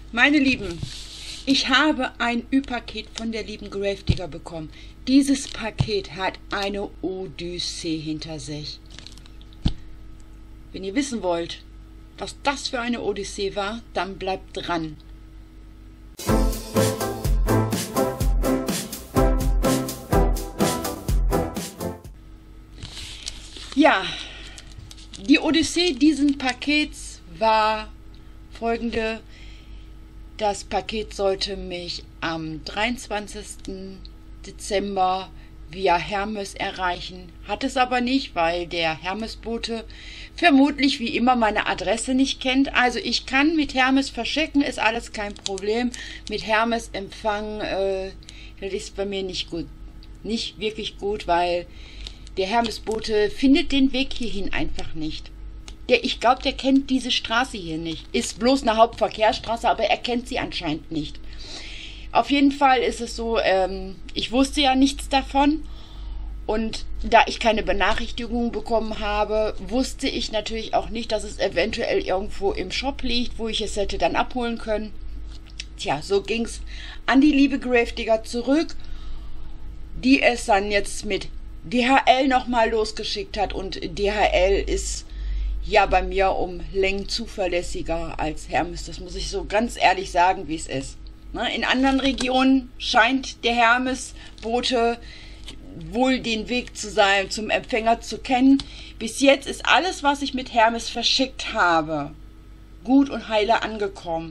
Meine Lieben, ich habe ein Ü-Paket von der lieben Gravedigger bekommen. Dieses Paket hat eine Odyssee hinter sich. Wenn ihr wissen wollt, was das für eine Odyssee war, dann bleibt dran. Ja, die Odyssee dieses Pakets war folgende. Das Paket sollte mich am 23. Dezember via Hermes erreichen. Hat es aber nicht, weil der Hermesbote vermutlich wie immer meine Adresse nicht kennt. Also ich kann mit Hermes verschicken, ist alles kein Problem. Mit Hermes empfangen, das ist bei mir nicht gut. Nicht wirklich gut, weil der Hermesbote findet den Weg hierhin einfach nicht. Ich glaube, der kennt diese Straße hier nicht. Ist bloß eine Hauptverkehrsstraße, aber er kennt sie anscheinend nicht. Auf jeden Fall ist es so, ich wusste ja nichts davon. Und da ich keine Benachrichtigung bekommen habe, wusste ich natürlich auch nicht, dass es eventuell irgendwo im Shop liegt, wo ich es hätte dann abholen können. Tja, so ging es an die liebe Gravedigger zurück, die es dann jetzt mit DHL nochmal losgeschickt hat. Und DHL ist ja bei mir um Längen zuverlässiger als Hermes. Das muss ich so ganz ehrlich sagen, wie es ist. In anderen Regionen scheint der Hermesbote wohl den Weg zum Empfänger zu kennen. Bis jetzt ist alles, was ich mit Hermes verschickt habe, gut und heile angekommen.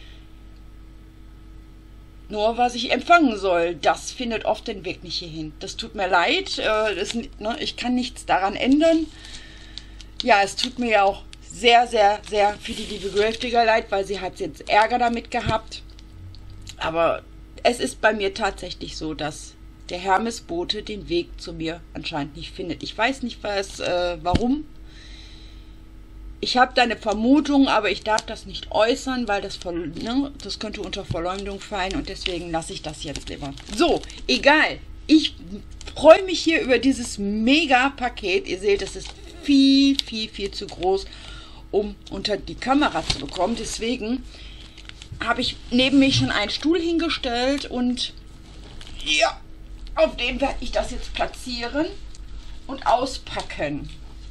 Nur was ich empfangen soll, das findet oft den Weg nicht hierhin. Das tut mir leid, ich kann nichts daran ändern. Ja, es tut mir ja auch sehr, sehr, sehr für die liebe Gravedigger leid, weil sie hat jetzt Ärger damit gehabt. Aber es ist bei mir tatsächlich so, dass der Hermesbote den Weg zu mir anscheinend nicht findet. Ich weiß nicht, warum. Ich habe da eine Vermutung, aber ich darf das nicht äußern, weil das könnte unter Verleumdung fallen und deswegen lasse ich das jetzt lieber. So, egal. Ich freue mich hier über dieses Mega-Paket. Ihr seht, es ist viel, viel, viel zu groß, um unter die Kamera zu bekommen. Deswegen habe ich neben mich schon einen Stuhl hingestellt und ja, auf dem werde ich das jetzt platzieren und auspacken.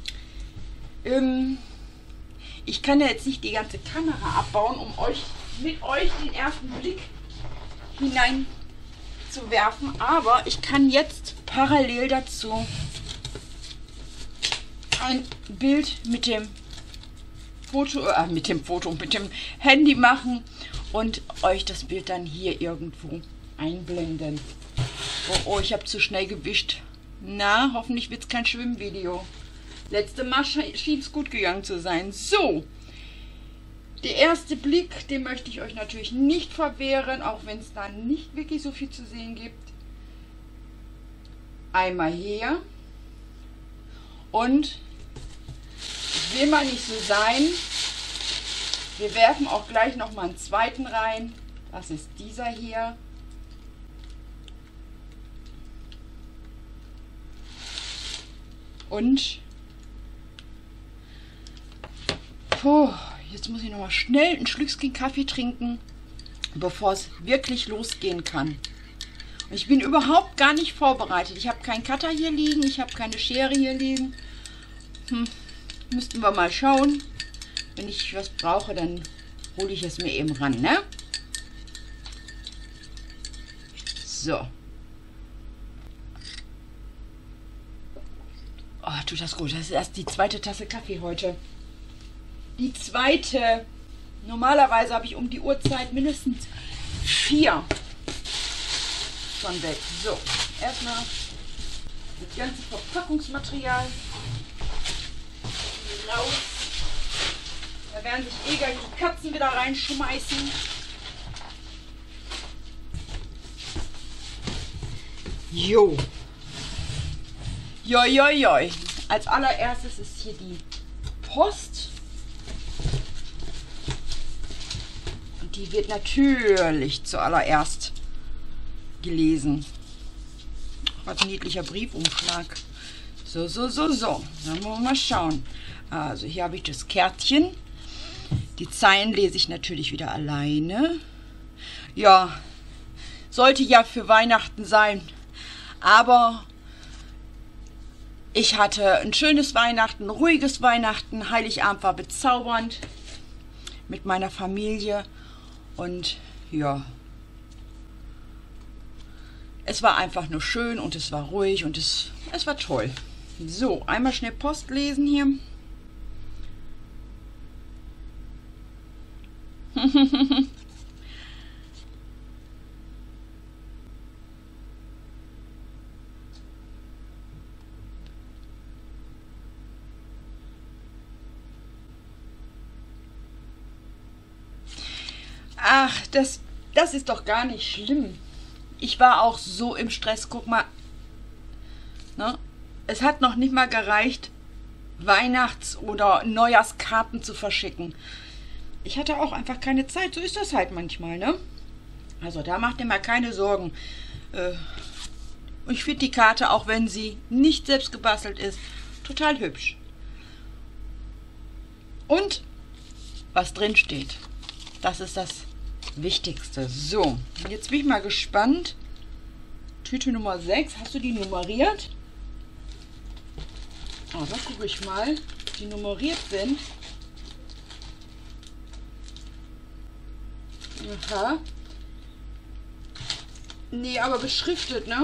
Ich kann ja jetzt nicht die ganze Kamera abbauen, um mit euch den ersten Blick hinein zu werfen, aber ich kann jetzt parallel dazu ein Bild mit dem Handy machen und euch das Bild dann hier irgendwo einblenden. Oh, ich habe zu schnell gewischt. Na, hoffentlich wird es kein Schwimmvideo. Letzte Mal schien es gut gegangen zu sein. So, der erste Blick, den möchte ich euch natürlich nicht verwehren, auch wenn es da nicht wirklich so viel zu sehen gibt. Einmal hier. Und ich will mal nicht so sein. Wir werfen auch gleich noch mal einen zweiten rein. Das ist dieser hier. Und jetzt muss ich noch mal schnell ein Schlückchen Kaffee trinken, bevor es wirklich losgehen kann. Und ich bin überhaupt gar nicht vorbereitet. Ich habe keinen Cutter hier liegen, ich habe keine Schere hier liegen. Müssten wir mal schauen. Wenn ich was brauche, dann hole ich es mir eben ran, ne? So. Oh, tut das gut. Das ist erst die zweite Tasse Kaffee heute. Die zweite. Normalerweise habe ich um die Uhrzeit mindestens 4 schon weg. So, erstmal das ganze Verpackungsmaterial raus. Da werden sich egal die Katzen wieder reinschmeißen. Jo. Joi. Als allererstes ist hier die Post. Und die wird natürlich zuallererst gelesen. Was ein niedlicher Briefumschlag. So. Dann wollen wir mal schauen. Also hier habe ich das Kärtchen. Die Zeilen lese ich natürlich wieder alleine. Ja, sollte ja für Weihnachten sein, aber ich hatte ein schönes Weihnachten, ein ruhiges Weihnachten. Heiligabend war bezaubernd mit meiner Familie und ja, es war einfach nur schön und es war ruhig und es war toll. So, einmal schnell Post lesen hier. Ach, das ist doch gar nicht schlimm. Ich war auch so im Stress. Guck mal, ne? Es hat noch nicht mal gereicht, Weihnachts- oder Neujahrskarten zu verschicken. Ich hatte auch einfach keine Zeit. So ist das halt manchmal, ne? Also da macht ihr mal keine Sorgen. Ich finde die Karte, auch wenn sie nicht selbst gebastelt ist, total hübsch. Und was drin steht, das ist das Wichtigste. So, jetzt bin ich mal gespannt. Tüte Nummer 6, hast du die nummeriert? Oh, da gucke ich mal, ob die nummeriert sind. Aha. Nee, aber beschriftet, ne?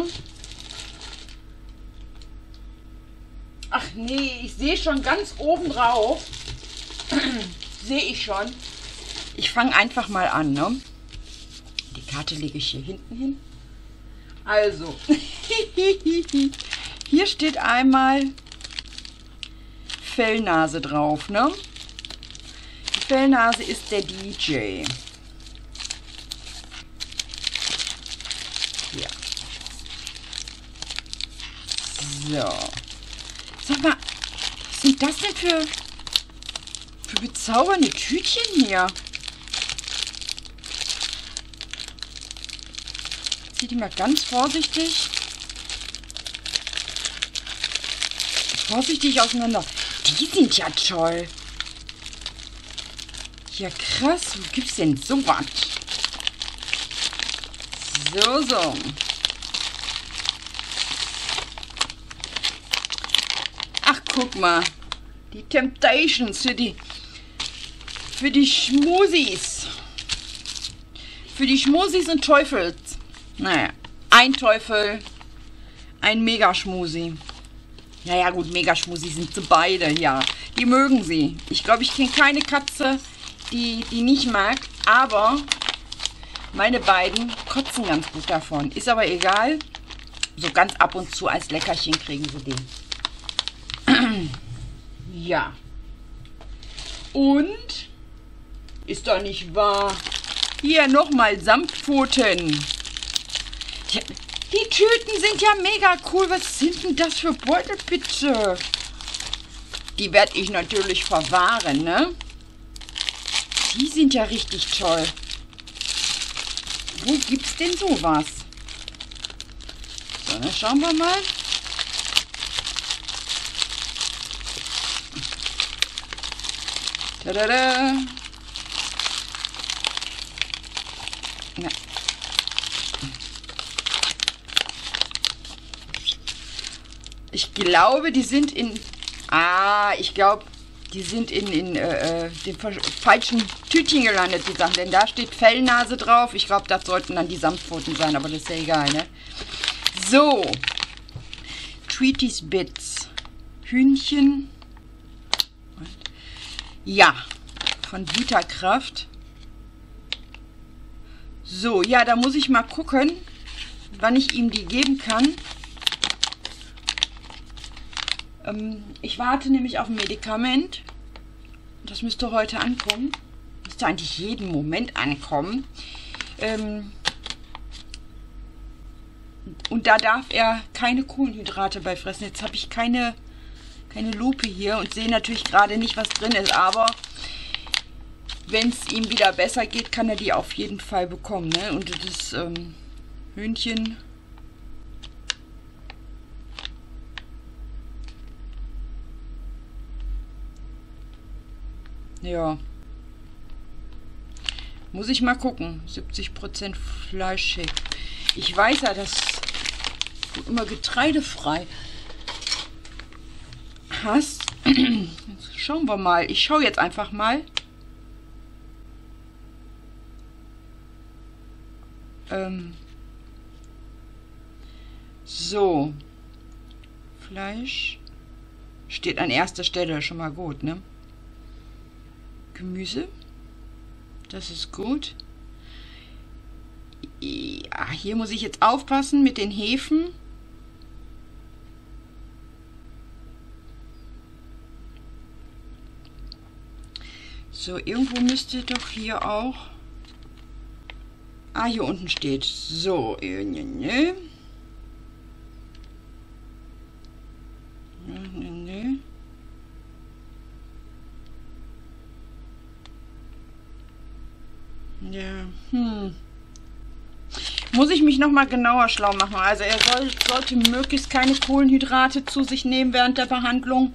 Ach nee, ich sehe schon ganz oben drauf. Sehe ich schon. Ich fange einfach mal an, ne? Die Karte lege ich hier hinten hin. Also, hier steht einmal Fellnase drauf, ne? Die Fellnase ist der DJ. Hier. So. Sag mal, was sind das denn für bezaubernde Tütchen hier? Zieh die mal ganz vorsichtig auseinander. Die sind ja toll. Ja, krass. Wo gibt's denn sowas? So. Ach, guck mal. Die Temptations für die Schmusis. Für die Schmusis und Teufels. Naja, ein Teufel, ein Megaschmusi. Naja gut, Megaschmusi sind sie beide, ja. Die mögen sie. Ich glaube, ich kenne keine Katze, die nicht mag. Aber meine beiden kotzen ganz gut davon. Ist aber egal. So ganz ab und zu als Leckerchen kriegen sie den. Ja. Und? Ist doch nicht wahr. Hier nochmal Samtpfoten. Ja, die Tüten sind ja mega cool. Was sind denn das für Beutel, bitte? Die werde ich natürlich verwahren, ne? Die sind ja richtig toll. Wo gibt's denn sowas? So, dann schauen wir mal. Tada! Ja. Ich glaube, die sind in... ich glaube, die sind in dem falschen Tütchen gelandet, die Sachen. Denn da steht Fellnase drauf. Ich glaube, das sollten dann die Samtpfoten sein, aber das ist ja egal, ne? So. Tweeties Bits. Hühnchen. Ja. Von Vitakraft. So, ja, da muss ich mal gucken, wann ich ihm die geben kann. Ich warte nämlich auf ein Medikament. Das müsste heute ankommen. Müsste eigentlich jeden Moment ankommen. Und da darf er keine Kohlenhydrate bei fressen. Jetzt habe ich keine Lupe hier und sehe natürlich gerade nicht, was drin ist. Aber wenn es ihm wieder besser geht, kann er die auf jeden Fall bekommen, ne? Und das Hühnchen... Ja. Muss ich mal gucken. 70% Fleischshake. Ich weiß ja, dass du immer getreidefrei hast. Jetzt schauen wir mal. Ich schaue jetzt einfach mal. So. Fleisch steht an erster Stelle, schon mal gut, ne? Gemüse. Das ist gut. Ja, hier muss ich jetzt aufpassen mit den Hefen. So, irgendwo müsste doch hier auch... Ah, hier unten steht. So, ne. Ja, muss ich mich noch mal genauer schlau machen. Also er sollte möglichst keine Kohlenhydrate zu sich nehmen während der Behandlung.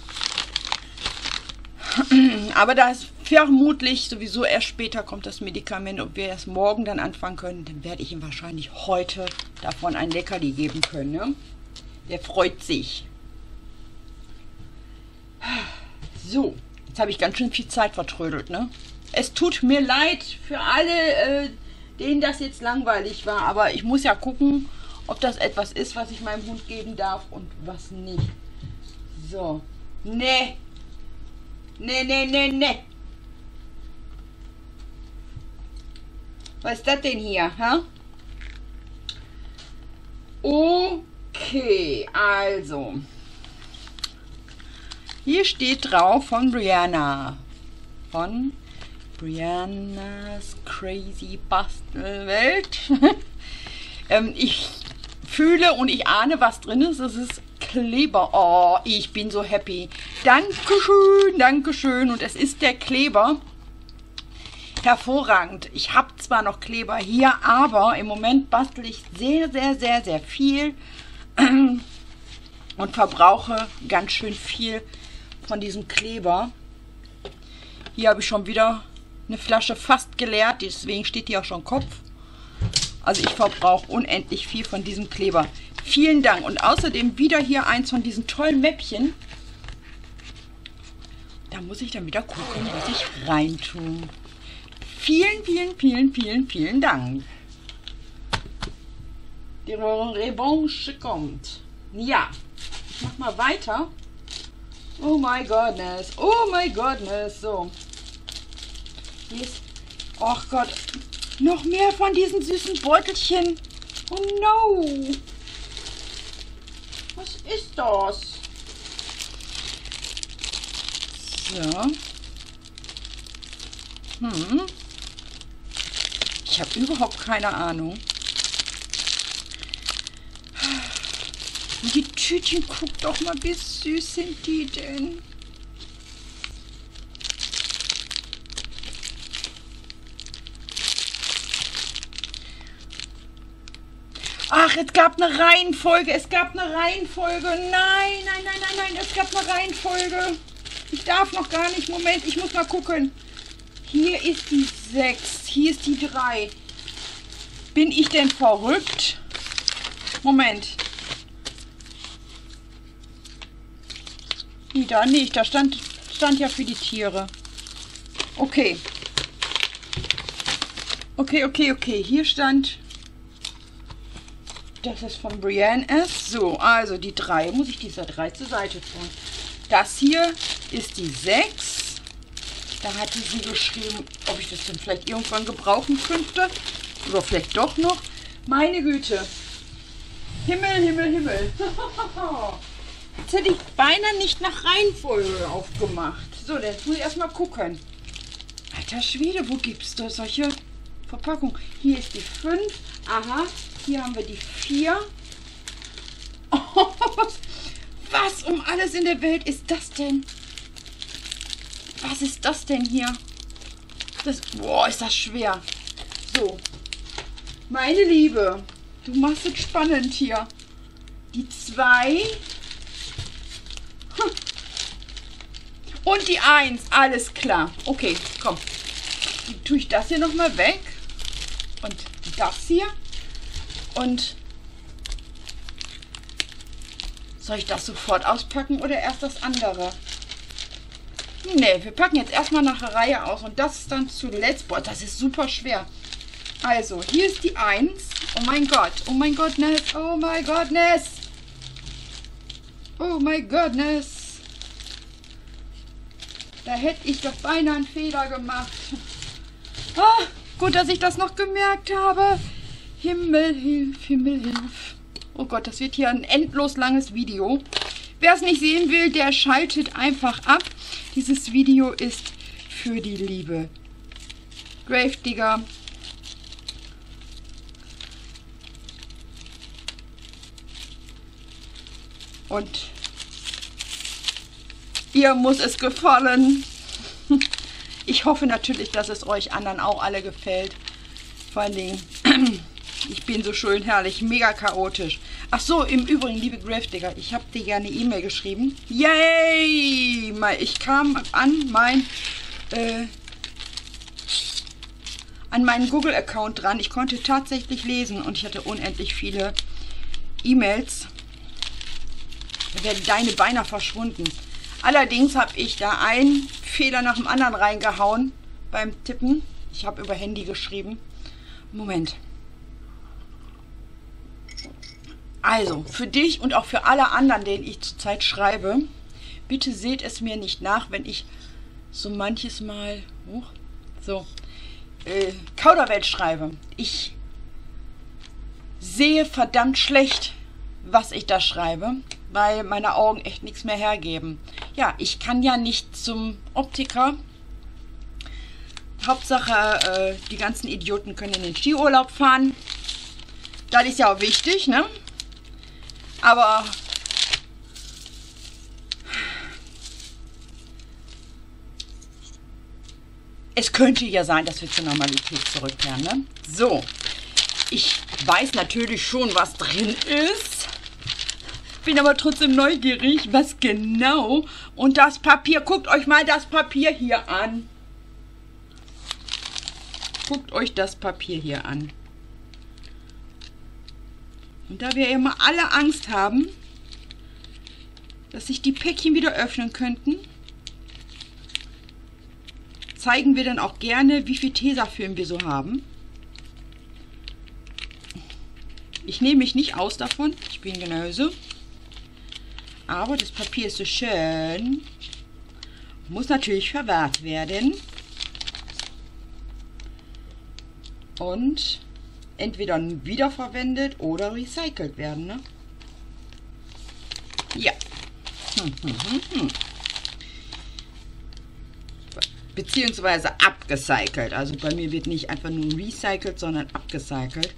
Aber da es vermutlich sowieso erst später kommt das Medikament, ob wir erst morgen dann anfangen können, dann werde ich ihm wahrscheinlich heute davon ein Leckerli geben können. Ne? Der freut sich. So, jetzt habe ich ganz schön viel Zeit vertrödelt, ne? Es tut mir leid für alle, denen das jetzt langweilig war, aber ich muss ja gucken, ob das etwas ist, was ich meinem Hund geben darf und was nicht. So, ne. Ne. Was ist das denn hier, hä? Okay, also. Hier steht drauf von Brianna. Von Briannas Crazy Bastelwelt. Ich fühle und ich ahne, was drin ist. Es ist Kleber. Oh, ich bin so happy. Dankeschön, Dankeschön. Und es ist der Kleber. Hervorragend. Ich habe zwar noch Kleber hier, aber im Moment bastel ich sehr, sehr, sehr, sehr viel und verbrauche ganz schön viel von diesem Kleber. Hier habe ich schon wieder eine Flasche fast geleert, deswegen steht hier auch schon Kopf. Also ich verbrauche unendlich viel von diesem Kleber. Vielen Dank. Und außerdem wieder hier eins von diesen tollen Mäppchen. Da muss ich dann wieder gucken, was ich reintue. Vielen, vielen, vielen, vielen, vielen Dank. Die Revanche kommt. Ja, ich mach mal weiter. Oh my goodness. Oh my goodness. So. Hier ist... Oh Gott. Noch mehr von diesen süßen Beutelchen. Oh no. Was ist das? So. Ich habe überhaupt keine Ahnung. Und die Tütchen, guck doch mal, wie süß sind die denn? Ach, es gab eine Reihenfolge. Es gab eine Reihenfolge. Nein, es gab eine Reihenfolge. Ich darf noch gar nicht. Moment, ich muss mal gucken. Hier ist die 6. Hier ist die 3. Bin ich denn verrückt? Moment. Da nicht. Da stand ja für die Tiere. Okay. Okay. Hier stand... Das ist von Brianne S. So, also die 3. Muss ich diese 3 zur Seite tun. Das hier ist die 6. Da hatte sie geschrieben, ob ich das denn vielleicht irgendwann gebrauchen könnte. Oder vielleicht doch noch. Meine Güte. Himmel. Jetzt hätte ich beinahe nicht nach Reihenfolge aufgemacht. So, jetzt muss ich erstmal gucken. Alter Schwede, wo gibt es da solche Verpackungen? Hier ist die 5. Aha. Hier haben wir die 4. Oh, was um alles in der Welt ist das denn? Was ist das denn hier? Boah, ist das schwer. So. Meine Liebe, du machst es spannend hier. Die 2. Und die 1. Alles klar. Okay, komm. tue ich das hier nochmal weg. Und das hier. Und soll ich das sofort auspacken oder erst das andere? Ne, wir packen jetzt erstmal nach der Reihe aus. Und das ist dann zuletzt. Boah, das ist super schwer. Also, hier ist die 1. Oh mein Gott. Oh mein Gottness. Oh mein Gottness. Oh mein Gottness. Da hätte ich doch beinahe einen Fehler gemacht. Ah, gut, dass ich das noch gemerkt habe. Himmel, hilf, Himmel, hilf. Oh Gott, das wird hier ein endlos langes Video. Wer es nicht sehen will, der schaltet einfach ab. Dieses Video ist für die liebe Gravedigger. Und ihr muss es gefallen. Ich hoffe natürlich, dass es euch anderen auch alle gefällt. Vor allen Dingen, ich bin so schön herrlich, mega chaotisch. Ach so, im Übrigen, liebe Gravedigger, ich habe dir ja eine E-Mail geschrieben. Yay! Ich kam an meinen Google-Account dran. Ich konnte tatsächlich lesen und ich hatte unendlich viele E-Mails. Da wären deine beinahe verschwunden. Allerdings habe ich da einen Fehler nach dem anderen reingehauen beim Tippen. Ich habe über Handy geschrieben. Moment. Also, für dich und auch für alle anderen, denen ich zurzeit schreibe, bitte seht es mir nicht nach, wenn ich so manches Mal Kauderwelsch schreibe. Ich sehe verdammt schlecht, was ich da schreibe, weil meine Augen echt nichts mehr hergeben. Ja, ich kann ja nicht zum Optiker. Hauptsache, die ganzen Idioten können in den Skiurlaub fahren. Das ist ja auch wichtig, ne? Aber es könnte ja sein, dass wir zur Normalität zurückkehren, ne? So, ich weiß natürlich schon, was drin ist. Bin aber trotzdem neugierig, was genau. Und das Papier, guckt euch mal das Papier hier an. Guckt euch das Papier hier an. Und da wir immer alle Angst haben, dass sich die Päckchen wieder öffnen könnten, zeigen wir dann auch gerne, wie viel Tesafilm wir so haben. Ich nehme mich nicht aus davon, ich bin genauso. Aber das Papier ist so schön. Muss natürlich verwahrt werden. Und entweder wiederverwendet oder recycelt werden, ne? Ja. Beziehungsweise abgecycelt. Also bei mir wird nicht einfach nur recycelt, sondern abgecycelt.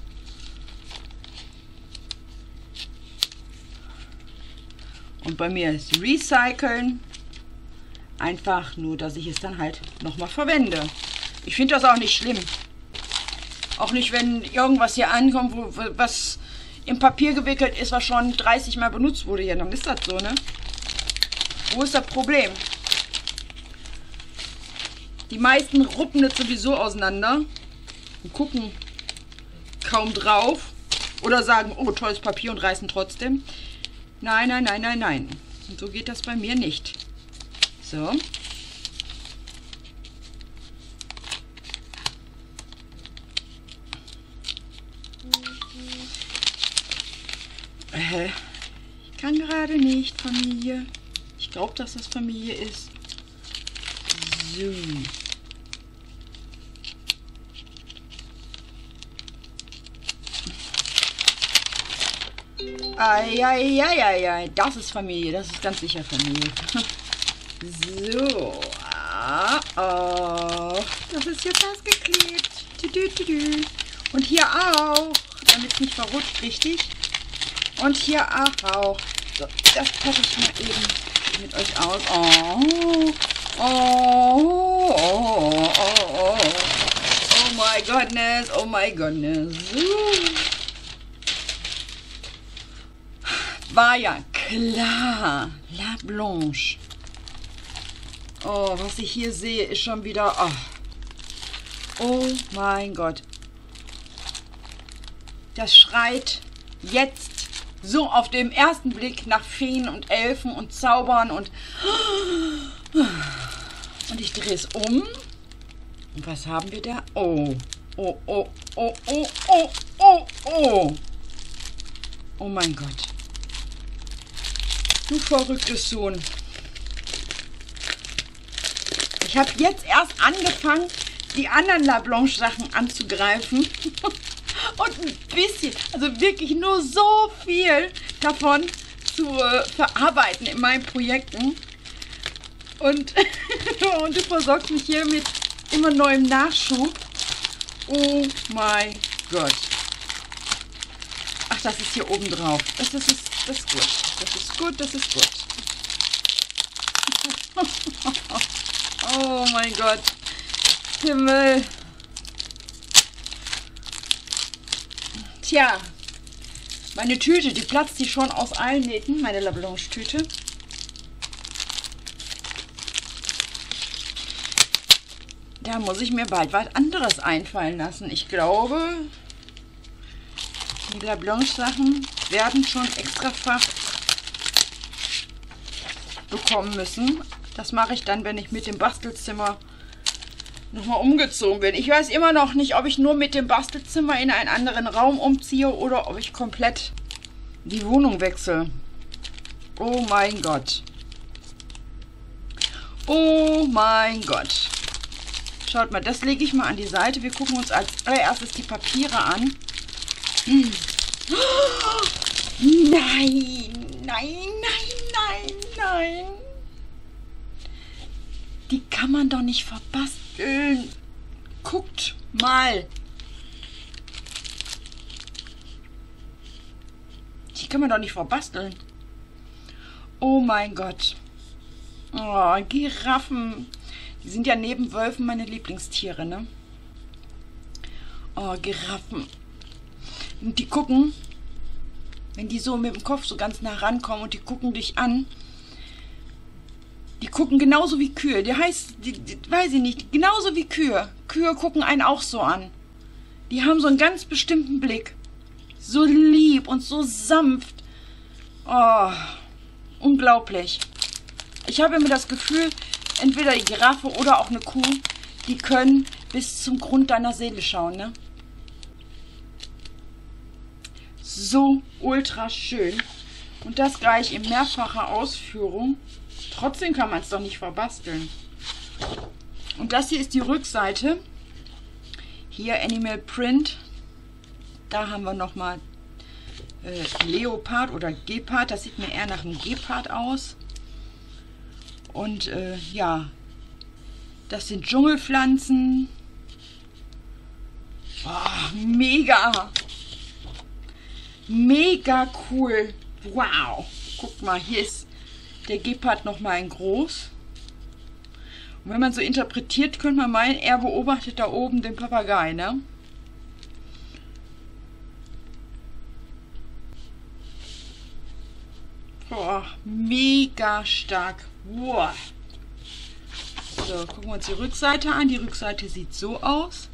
Und bei mir ist recyceln einfach nur, dass ich es dann halt nochmal verwende. Ich finde das auch nicht schlimm. Auch nicht, wenn irgendwas hier ankommt, was im Papier gewickelt ist, was schon 30 Mal benutzt wurde. Ja, dann ist das so, ne? Wo ist das Problem? Die meisten ruppen das sowieso auseinander und gucken kaum drauf oder sagen, oh, tolles Papier und reißen trotzdem. Nein, nein, nein, nein, nein. Und so geht das bei mir nicht. So. Ich kann gerade nicht, Familie. Ich glaube, dass das Familie ist. So. Eieieiei, das ist Familie, das ist ganz sicher Familie. So, das ist jetzt ausgeklebt. Und hier auch, damit es nicht verrutscht, richtig. Und hier auch. So, das packe ich mal eben mit euch aus. Oh my goodness, oh my goodness. War ja klar. La Blanche. Oh, was ich hier sehe, ist schon wieder... Oh. Oh mein Gott. Das schreit jetzt so auf dem ersten Blick nach Feen und Elfen und Zaubern und ich drehe es um. Und was haben wir da? Oh, oh, oh, oh, oh, oh, oh, oh. Oh mein Gott. Du verrücktes Sohn. Ich habe jetzt erst angefangen, die anderen La Blanche Sachen anzugreifen. Und ein bisschen, also wirklich nur so viel davon zu verarbeiten in meinen Projekten. Und, und du versorgst mich hier mit immer neuem Nachschub. Oh mein Gott. Ach, das ist hier oben drauf. Das ist gut. Das ist gut, das ist gut. Oh mein Gott. Himmel. Tja, meine Tüte, die platzt hier schon aus allen Nähten, meine La Blanche Tüte. Da muss ich mir bald was anderes einfallen lassen. Ich glaube, die La Blanche Sachen werden schon extrafach bekommen müssen. Das mache ich dann, wenn ich mit dem Bastelzimmer nochmal umgezogen bin. Ich weiß immer noch nicht, ob ich nur mit dem Bastelzimmer in einen anderen Raum umziehe oder ob ich komplett die Wohnung wechsle. Oh mein Gott. Oh mein Gott. Schaut mal, das lege ich mal an die Seite. Wir gucken uns als allererstes die Papiere an. Nein, nein, nein, nein, nein. Die kann man doch nicht verbasteln. Guckt mal. Die kann man doch nicht verbasteln. Oh mein Gott. Oh, Giraffen. Die sind ja neben Wölfen meine Lieblingstiere, ne? Oh, Giraffen. Und die gucken, wenn die so mit dem Kopf so ganz nah rankommen und die gucken dich an. Die gucken genauso wie Kühe. Die heißt, weiß ich nicht, genauso wie Kühe. Kühe gucken einen auch so an. Die haben so einen ganz bestimmten Blick. So lieb und so sanft. Oh, unglaublich. Ich habe immer das Gefühl, entweder die Giraffe oder auch eine Kuh, die können bis zum Grund deiner Seele schauen, ne? So ultra schön. Und das gleich in mehrfacher Ausführung. Trotzdem kann man es doch nicht verbasteln. Und das hier ist die Rückseite. Hier Animal Print. Da haben wir nochmal Leopard oder Gepard. Das sieht mir eher nach einem Gepard aus. Und ja, das sind Dschungelpflanzen. Oh, mega. Mega cool. Wow. Guck mal, hier ist der Gepard nochmal in groß. Und wenn man so interpretiert, könnte man meinen, er beobachtet da oben den Papagei, ne? Boah, mega stark. Wow. So, gucken wir uns die Rückseite an. Die Rückseite sieht so aus.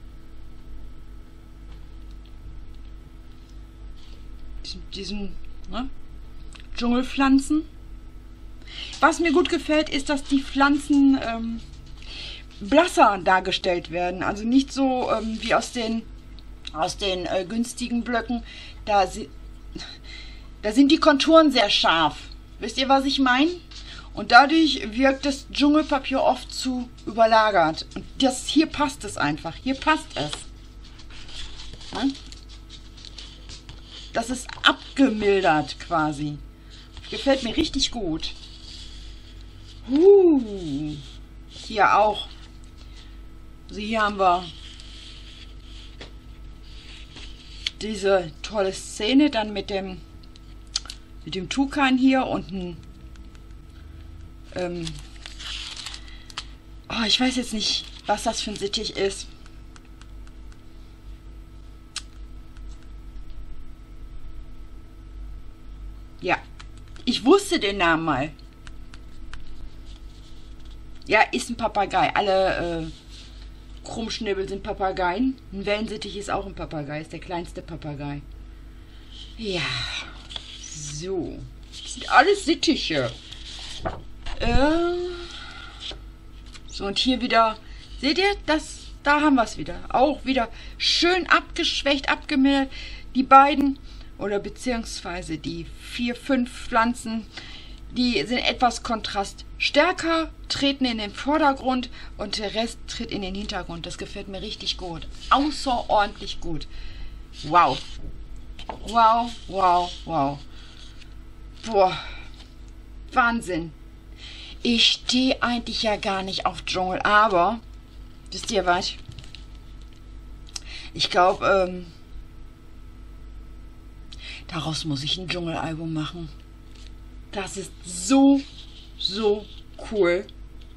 Diesen ne? Dschungelpflanzen. Was mir gut gefällt, ist, dass die Pflanzen blasser dargestellt werden. Also nicht so wie aus den günstigen Blöcken. Da sind die Konturen sehr scharf. Wisst ihr, was ich meine? Und dadurch wirkt das Dschungelpapier oft zu überlagert. Und das hier passt es einfach. Hier passt es. Ne? Das ist abgemildert quasi. Gefällt mir richtig gut. Hier auch. Also hier haben wir diese tolle Szene dann mit dem Tukan hier und ein oh, ich weiß jetzt nicht, was das für ein Sittich ist. Ja, ich wusste den Namen mal. Ja, ist ein Papagei. Alle Krummschnäbel sind Papageien. Ein Wellensittich ist auch ein Papagei, ist der kleinste Papagei. Ja, so. Das sind alles Sittiche. So, und hier wieder, seht ihr, da haben wir es wieder. Auch wieder schön abgeschwächt, abgemildert. Die beiden, oder beziehungsweise die 4, 5 Pflanzen, die sind etwas kontraststärker, treten in den Vordergrund und der Rest tritt in den Hintergrund. Das gefällt mir richtig gut. Außerordentlich gut. Wow. Wow, wow, wow. Boah. Wahnsinn. Ich stehe eigentlich ja gar nicht auf Dschungel, aber wisst ihr was? Ich glaube, daraus muss ich ein Dschungelalbum machen. Das ist so, so cool.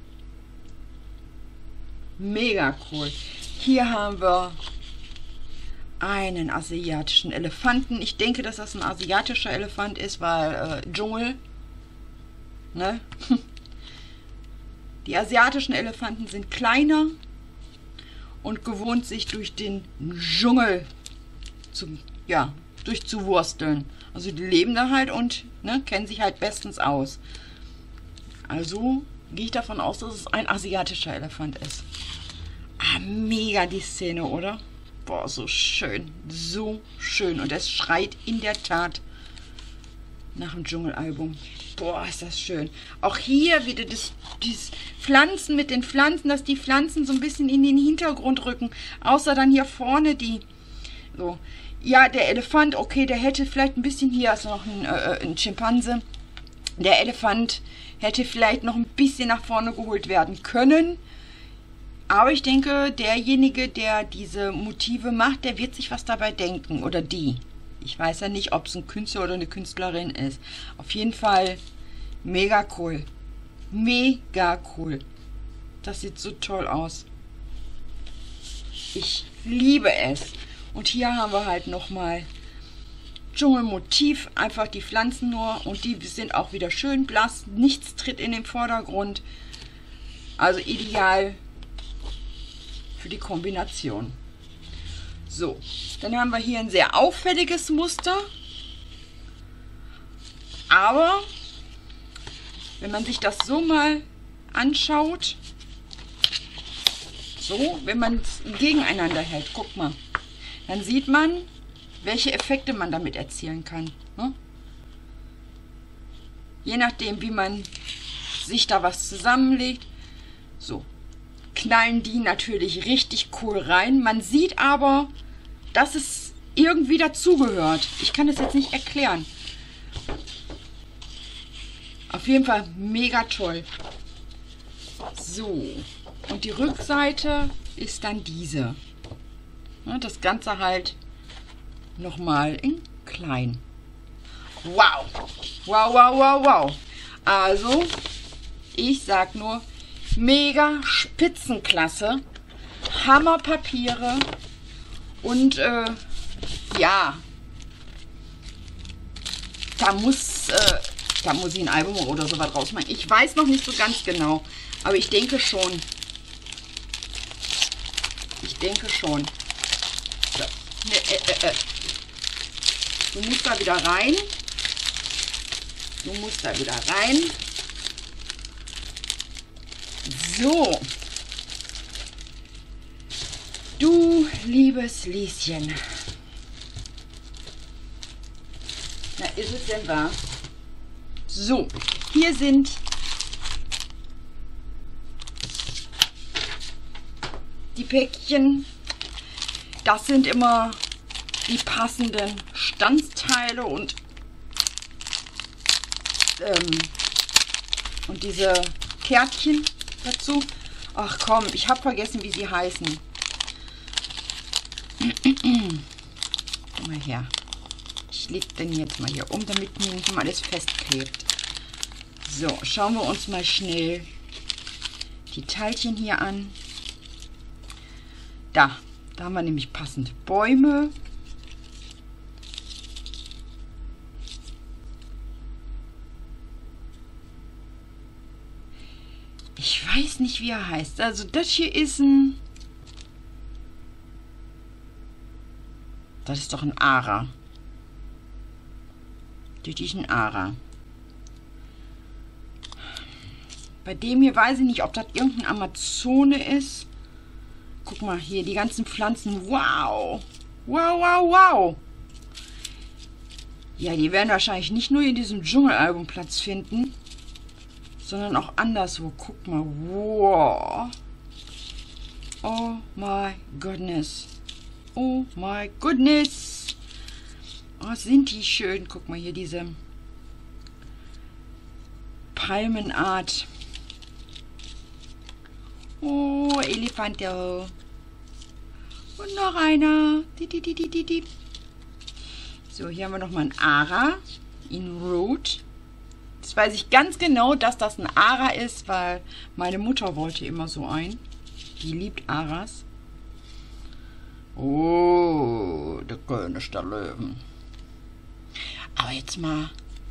Mega cool. Hier haben wir einen asiatischen Elefanten. Ich denke, dass das ein asiatischer Elefant ist, weil Dschungel. Ne? Die asiatischen Elefanten sind kleiner und gewohnt, sich durch den Dschungel durchzuwursteln. Also die leben da halt und kennen sich halt bestens aus. Also gehe ich davon aus, dass es ein asiatischer Elefant ist. Ah, mega die Szene, oder? Boah, so schön. So schön. Und es schreit in der Tat nach dem Dschungelalbum. Boah, ist das schön. Auch hier wieder das Pflanzen mit den Pflanzen, dass die Pflanzen so ein bisschen in den Hintergrund rücken. Außer dann hier vorne die... So. Ja, der Elefant, okay, der hätte vielleicht ein bisschen... Hier ist noch ein Schimpanse. Der Elefant hätte vielleicht noch ein bisschen nach vorne geholt werden können. Aber ich denke, derjenige, der diese Motive macht, der wird sich was dabei denken. Oder die. Ich weiß ja nicht, ob es ein Künstler oder eine Künstlerin ist. Auf jeden Fall mega cool. Mega cool. Das sieht so toll aus. Ich liebe es. Und hier haben wir halt nochmal Dschungelmotiv. Einfach die Pflanzen nur. Und die sind auch wieder schön blass. Nichts tritt in den Vordergrund. Also ideal für die Kombination. So, dann haben wir hier ein sehr auffälliges Muster. Aber wenn man sich das so mal anschaut, so, wenn man es gegeneinander hält, guck mal, dann sieht man, welche Effekte man damit erzielen kann. Ne? Je nachdem, wie man sich da was zusammenlegt. So, knallen die natürlich richtig cool rein. Man sieht aber, dass es irgendwie dazugehört. Ich kann es jetzt nicht erklären. Auf jeden Fall mega toll. So, und die Rückseite ist dann diese. Das Ganze halt nochmal in klein. Wow! Wow, wow, wow, wow. Also, ich sag nur, mega Spitzenklasse. Hammerpapiere. Und ja, da muss ich ein Album oder sowas rausmachen. Ich weiß noch nicht so ganz genau, aber ich denke schon. Ich denke schon. So. Du musst da wieder rein. Du musst da wieder rein. So. Du liebes Lieschen. Na, ist es denn wahr? So, hier sind die Päckchen. Das sind immer die passenden Standsteile und diese Kärtchen dazu. Ach komm, ich habe vergessen, wie sie heißen. Komm mal her. Ich lege den jetzt mal hier um, damit mir nicht mal alles festklebt. So, schauen wir uns mal schnell die Teilchen hier an. Da haben wir nämlich passend Bäume. Ich weiß nicht, wie er heißt. Also das hier ist ein Das ist doch ein Ara. Natürlich ein Ara. Bei dem hier weiß ich nicht, ob das irgendein Amazone ist. Guck mal hier, die ganzen Pflanzen. Wow. Wow, wow, wow. Ja, die werden wahrscheinlich nicht nur in diesem Dschungelalbum Platz finden, sondern auch anderswo. Guck mal. Wow. Oh my goodness. Oh my goodness. Oh, sind die schön. Guck mal hier, diese Palmenart. Oh, Elefante. Und noch einer. So, hier haben wir nochmal einen Ara in Root. Jetzt weiß ich ganz genau, dass das ein Ara ist, weil meine Mutter wollte immer so einen. Die liebt Aras. Oh, der König der Löwen. Aber jetzt mal.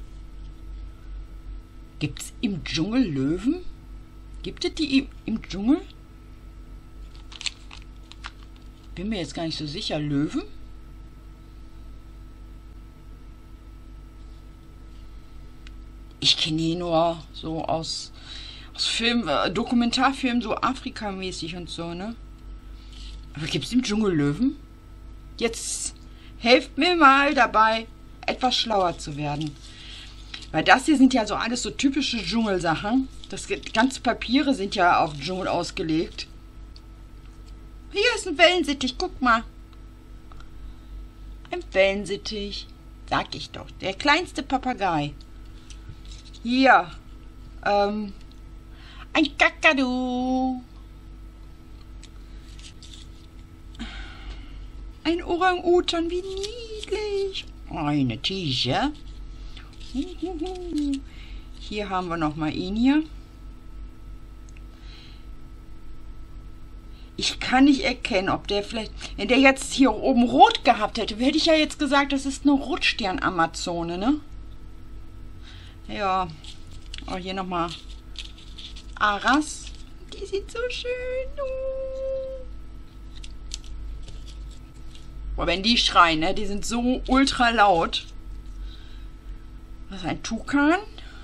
Gibt es im Dschungel Löwen? Gibt es die im Dschungel? Bin mir jetzt gar nicht so sicher. Löwen? Ich kenne die nur so aus Film, Dokumentarfilmen, so Afrika-mäßig und so, ne? Aber gibt es im Dschungel Löwen? Jetzt helft mir mal dabei, etwas schlauer zu werden. Weil das hier sind ja so alles so typische Dschungelsachen. Die ganzen Papiere sind ja auf Dschungel ausgelegt. Hier ist ein Wellensittich, guck mal. Ein Wellensittich. Sag ich doch. Der kleinste Papagei. Hier. Ein Kakadu. Ein Orang-Utan, wie niedlich. Eine Tiger. Hier haben wir noch mal ihn hier. Ich kann nicht erkennen, ob der vielleicht... Wenn der jetzt hier oben rot gehabt hätte, hätte ich ja jetzt gesagt, das ist eine Rotstern-Amazone, ne? Ja. Oh, hier nochmal Aras. Die sieht so schön aus. Boah, wenn die schreien, ne? Die sind so ultra laut. Das ist ein Tukan.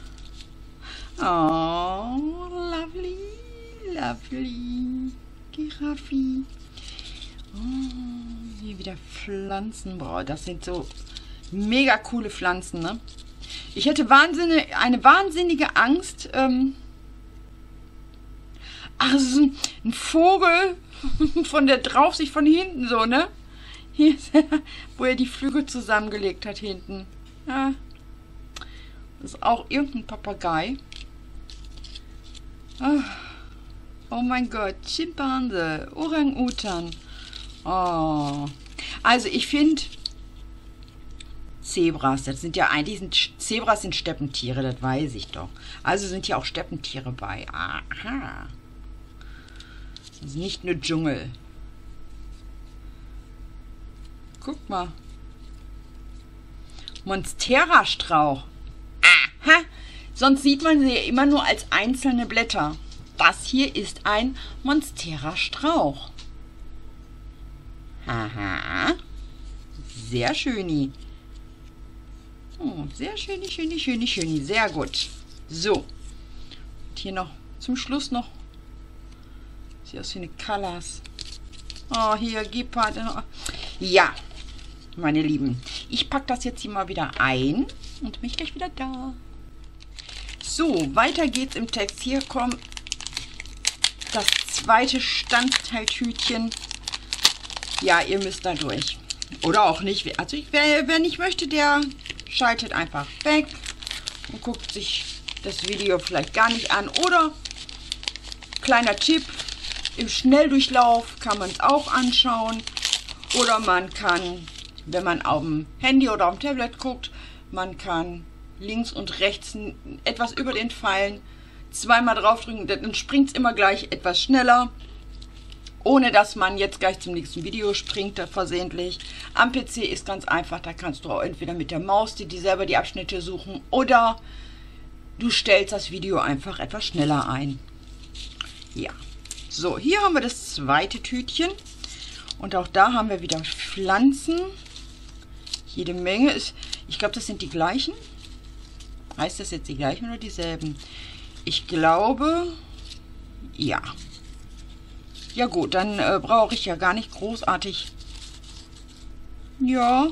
Oh, lovely, lovely. Giraffi. Oh, hier wieder Pflanzen. Boah, das sind so mega coole Pflanzen, ne? Ich hätte eine wahnsinnige Angst. Ach, es ist ein Vogel von der Draufsicht von hinten so, ne? Hier ist wo er die Flügel zusammengelegt hat hinten. Ja. Das ist auch irgendein Papagei. Oh mein Gott, Schimpanse, Orang-Utan. Oh. Also ich finde Zebras, das sind ja eigentlich, Zebras sind Steppentiere, das weiß ich doch. Also sind ja auch Steppentiere bei. Aha. Das ist nicht nur Dschungel. Guck mal. Monstera-Strauch. Aha. Sonst sieht man sie ja immer nur als einzelne Blätter. Das hier ist ein Monstera-Strauch. Aha. Sehr schöni. Oh, sehr schöni, schöni, schöni, schöni. Sehr gut. So. Und hier noch zum Schluss noch. Sieht aus wie eine Colors. Oh, hier, Gepard. Ja, meine Lieben. Ich packe das jetzt hier mal wieder ein und bin gleich wieder da. So, weiter geht's im Text. Hier kommt das zweite Standteiltütchen. Ja, ihr müsst da durch. Oder auch nicht. Also wer nicht möchte, der schaltet einfach weg und guckt sich das Video vielleicht gar nicht an. Oder, kleiner Tipp, im Schnelldurchlauf kann man es auch anschauen. Oder man kann, wenn man auf dem Handy oder auf dem Tablet guckt, man kann links und rechts etwas über den Pfeilen zweimal draufdrücken, dann springt es immer gleich etwas schneller, ohne dass man jetzt gleich zum nächsten Video springt, versehentlich. Am PC ist ganz einfach, da kannst du auch entweder mit der Maus dir selber die Abschnitte suchen oder du stellst das Video einfach etwas schneller ein. Ja, so, hier haben wir das zweite Tütchen und auch da haben wir wieder Pflanzen. Jede Menge ist... Ich glaube, das sind die gleichen. Heißt das jetzt die gleichen oder dieselben? Ich glaube... Ja. Ja gut, dann brauche ich ja gar nicht großartig... Ja.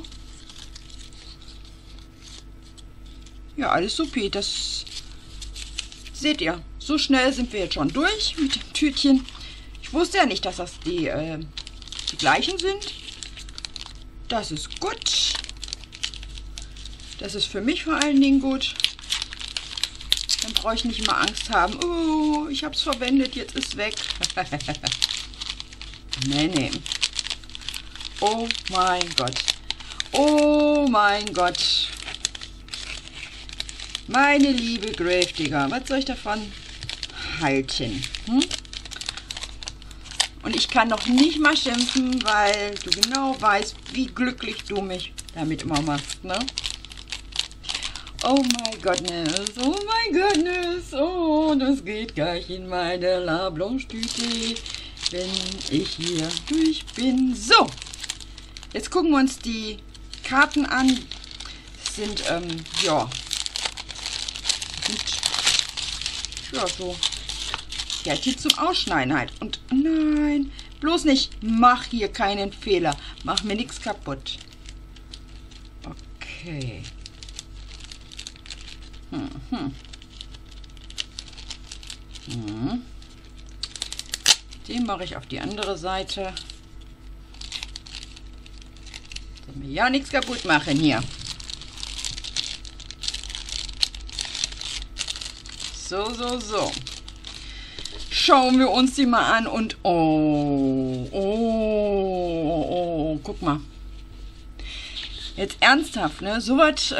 Ja, alles supi. Das seht ihr. So schnell sind wir jetzt schon durch mit dem Tütchen. Ich wusste ja nicht, dass das die gleichen sind. Das ist gut. Das ist für mich vor allen Dingen gut. Dann brauche ich nicht immer Angst haben. Oh, ich habe es verwendet, jetzt ist weg. Nee, nee. Oh mein Gott. Oh mein Gott. Meine liebe Gravedigger, was soll ich davon halten? Hm? Und ich kann noch nicht mal schimpfen, weil du genau weißt, wie glücklich du mich damit immer machst, ne? Oh my goodness, oh my goodness, oh, das geht gleich in meine La Blanche Tüte, wenn ich hier durch bin. So, jetzt gucken wir uns die Karten an. Das sind, ja, so Kärtchen zum Ausschneiden halt. Und nein, bloß nicht, mach hier keinen Fehler, mach mir nichts kaputt. Okay. Den mache ich auf die andere Seite. Soll mir ja nichts kaputt machen hier. So, so, so. Schauen wir uns die mal an und oh, guck mal. Jetzt ernsthaft, ne? So was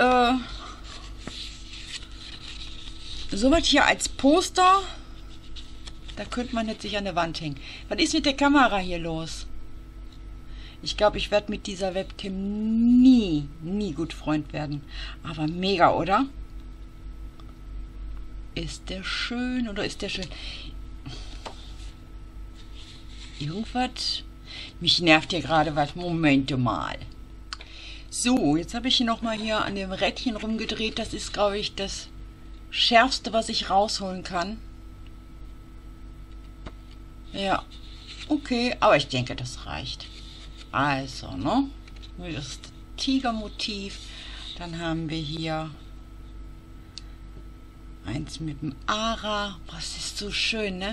hier als Poster, da könnte man jetzt sich an der Wand hängen. Was ist mit der Kamera hier los? Ich glaube, ich werde mit dieser Webcam nie gut Freund werden. Aber mega, oder? Ist der schön oder ist der schön? Irgendwas? Mich nervt hier gerade was. Moment mal. So, jetzt habe ich hier nochmal hier an dem Rädchen rumgedreht. Das ist, glaube ich, das Schärfste, was ich rausholen kann. Ja, okay, aber ich denke, das reicht. Also, ne? Das Tigermotiv. Dann haben wir hier eins mit dem Ara. Was ist so schön, ne?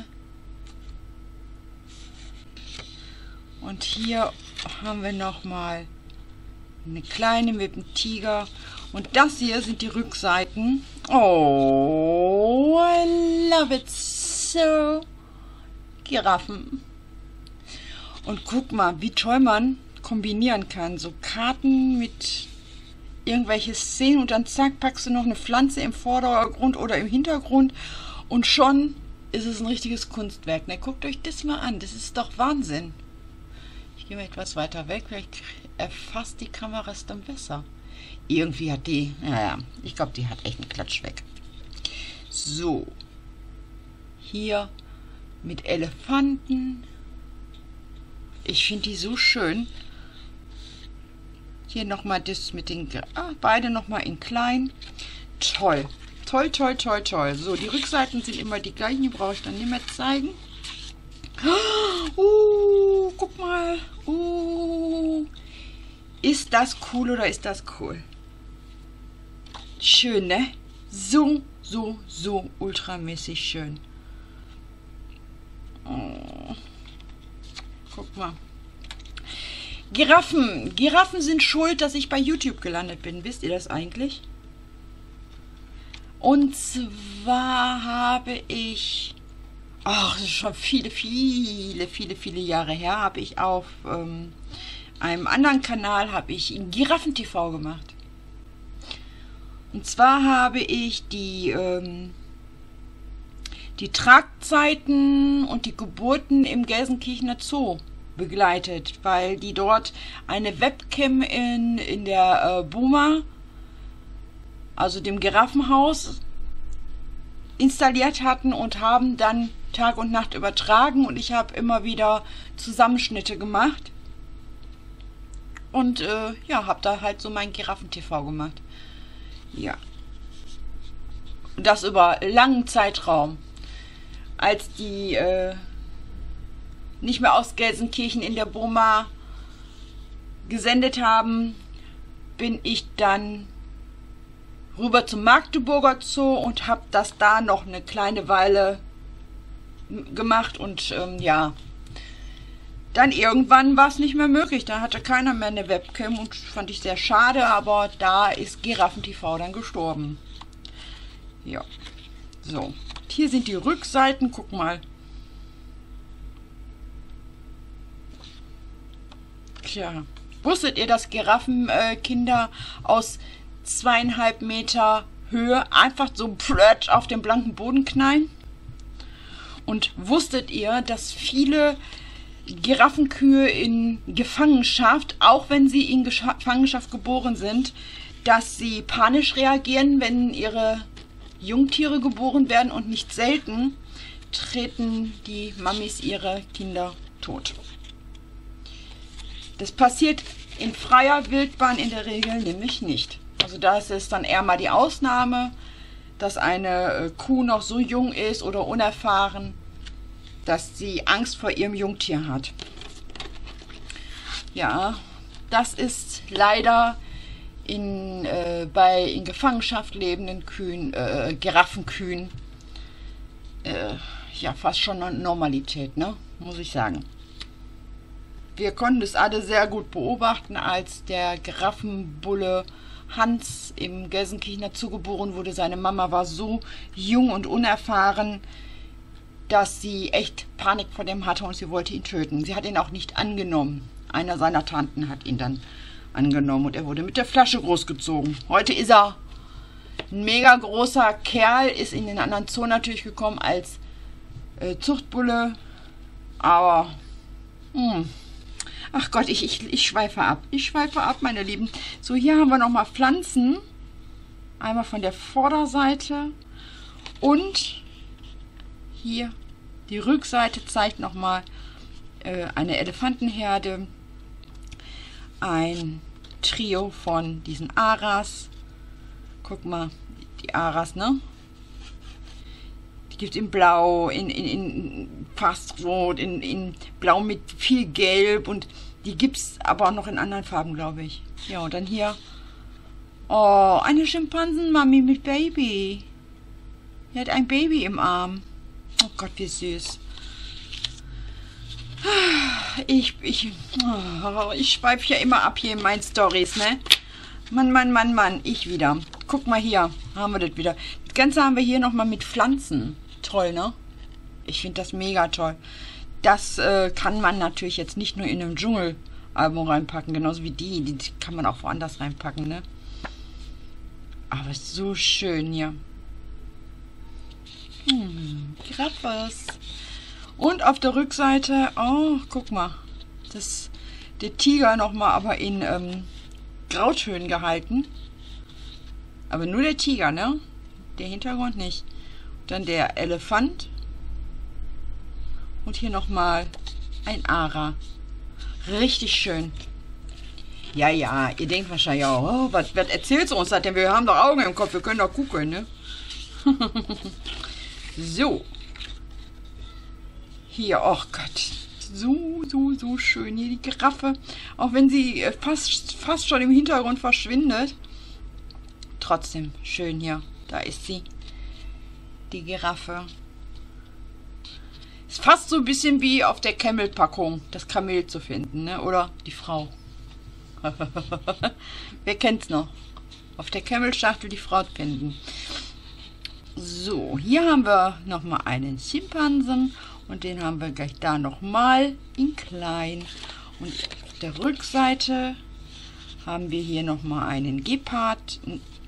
Und hier haben wir nochmal eine kleine mit dem Tiger. Und das hier sind die Rückseiten. Oh, I love it so. Giraffen. Und guck mal, wie toll man kombinieren kann. So Karten mit irgendwelche Szenen und dann zack, packst du noch eine Pflanze im Vordergrund oder im Hintergrund und schon ist es ein richtiges Kunstwerk. Na, guckt euch das mal an. Das ist doch Wahnsinn. Ich gehe mal etwas weiter weg. Vielleicht erfasst die Kamera es dann besser. Irgendwie hat die, naja, ich glaube, die hat echt einen Klatsch weg. So. Hier mit Elefanten. Ich finde die so schön. Hier nochmal das mit den, beide nochmal in klein. Toll. Toll, toll, toll, toll. So, die Rückseiten sind immer die gleichen. Die brauche ich dann nicht mehr zeigen. Guck mal. Ist das cool oder ist das cool? Schön, ne? So ultramäßig schön. Oh. Guck mal. Giraffen. Giraffen sind schuld, dass ich bei YouTube gelandet bin. Wisst ihr das eigentlich? Und zwar habe ich, ach, das ist schon viele Jahre her, habe ich auf einem anderen Kanal habe ich in Giraffen-TV gemacht. Und zwar habe ich die Tragzeiten und die Geburten im Gelsenkirchener Zoo begleitet, weil die dort eine Webcam in der Boma, also dem Giraffenhaus, installiert hatten und haben dann Tag und Nacht übertragen und ich habe immer wieder Zusammenschnitte gemacht. und ja, habe da halt so mein Giraffen-TV gemacht. Ja. Das über langen Zeitraum. Als die nicht mehr aus Gelsenkirchen in der Burma gesendet haben, bin ich dann rüber zum Magdeburger Zoo und habe das da noch eine kleine Weile gemacht und ja, dann irgendwann war es nicht mehr möglich, da hatte keiner mehr eine Webcam und fand ich sehr schade, aber da ist Giraffen-TV dann gestorben. Ja, so, hier sind die Rückseiten, guck mal. Tja, wusstet ihr, dass Giraffenkinder aus 2,5 Meter Höhe einfach so plötsch auf den blanken Boden knallen? Und wusstet ihr, dass viele Giraffenkühe in Gefangenschaft, auch wenn sie in Gefangenschaft geboren sind, dass sie panisch reagieren, wenn ihre Jungtiere geboren werden, und nicht selten treten die Mamis ihre Kinder tot. Das passiert in freier Wildbahn in der Regel nämlich nicht. Also da ist es dann eher mal die Ausnahme, dass eine Kuh noch so jung ist oder unerfahren, dass sie Angst vor ihrem Jungtier hat. Ja, das ist leider bei in Gefangenschaft lebenden Kühen, Giraffenkühen, ja, fast schon eine Normalität, ne? Muss ich sagen. Wir konnten es alle sehr gut beobachten, als der Giraffenbulle Hans im Gelsenkirchener Zoo geboren wurde. Seine Mama war so jung und unerfahren, dass sie echt Panik vor dem hatte und sie wollte ihn töten. Sie hat ihn auch nicht angenommen. Einer seiner Tanten hat ihn dann angenommen und er wurde mit der Flasche großgezogen. Heute ist er ein mega großer Kerl, ist in den anderen Zoo natürlich gekommen als Zuchtbulle, aber ach Gott, ich schweife ab. Ich schweife ab, meine Lieben. So, hier haben wir nochmal Pflanzen. Einmal von der Vorderseite und hier die Rückseite zeigt nochmal eine Elefantenherde. Ein Trio von diesen Aras. Guck mal, die Aras, ne? Die gibt es in Blau, in fast Rot, in Blau mit viel Gelb, und die gibt es aber auch noch in anderen Farben, glaube ich. Ja, und dann hier, oh, eine Schimpansenmami mit Baby. Die hat ein Baby im Arm. Oh Gott, wie süß. Ich schweife ja immer ab hier in meinen Storys, ne? Mann, ich wieder. Guck mal hier, haben wir das wieder. Das Ganze haben wir hier nochmal mit Pflanzen. Toll, ne? Ich finde das mega toll. Das kann man natürlich jetzt nicht nur in einem Dschungelalbum reinpacken, genauso wie die kann man auch woanders reinpacken, ne? Aber so schön hier. Giraffes. Und auf der Rückseite, oh, guck mal, der Tiger nochmal aber in Grautönen gehalten. Aber nur der Tiger, ne? Der Hintergrund nicht. Dann der Elefant. Und hier nochmal ein Ara. Richtig schön. Ja, ihr denkt wahrscheinlich auch, oh, was erzählst du uns das denn? Wir haben doch Augen im Kopf, wir können doch gucken, ne? So. Hier, oh Gott. So schön. Hier die Giraffe. Auch wenn sie fast schon im Hintergrund verschwindet. Trotzdem schön hier. Da ist sie. Die Giraffe. Ist fast so ein bisschen wie auf der Camel-Packung. Das Kamel zu finden, ne? Oder die Frau. Wer kennt's noch? Auf der Camel-Schachtel die Frau finden. So, hier haben wir nochmal einen Schimpansen. Und den haben wir gleich da nochmal in klein. Und auf der Rückseite haben wir hier nochmal einen Gepard.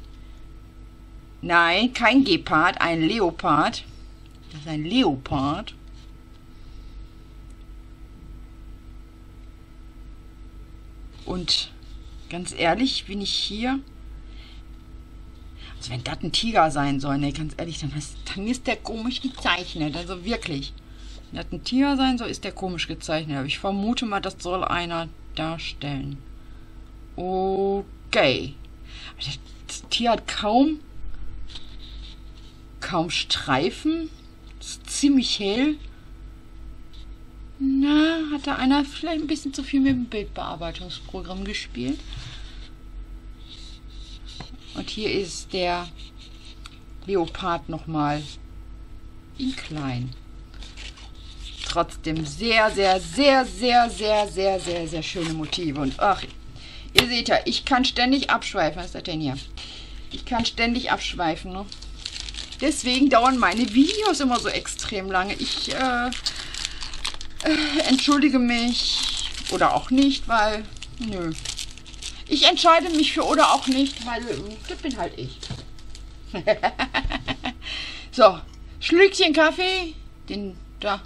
Nein, kein Gepard, ein Leopard. Das ist ein Leopard. Und ganz ehrlich, bin ich hier... Also wenn das ein Tiger sein soll, ne, ganz ehrlich, dann ist der komisch gezeichnet. Also wirklich. Wenn das ein Tiger sein soll, ist der komisch gezeichnet. Aber ich vermute mal, das soll einer darstellen. Okay. Das Tier hat kaum Streifen. Ist ziemlich hell. Na, hat da einer vielleicht ein bisschen zu viel mit dem Bildbearbeitungsprogramm gespielt? Und hier ist der Leopard nochmal in klein. Trotzdem sehr, sehr, sehr, sehr, sehr, sehr, sehr, sehr schöne Motive. Und ach, ihr seht ja, ich kann ständig abschweifen. Was ist das denn hier? Ich kann ständig abschweifen, ne? Deswegen dauern meine Videos immer so extrem lange. Ich entschuldige mich oder auch nicht, weil, nö. Ich entscheide mich für oder auch nicht, weil das bin halt ich. So, Schlückchen Kaffee, den da.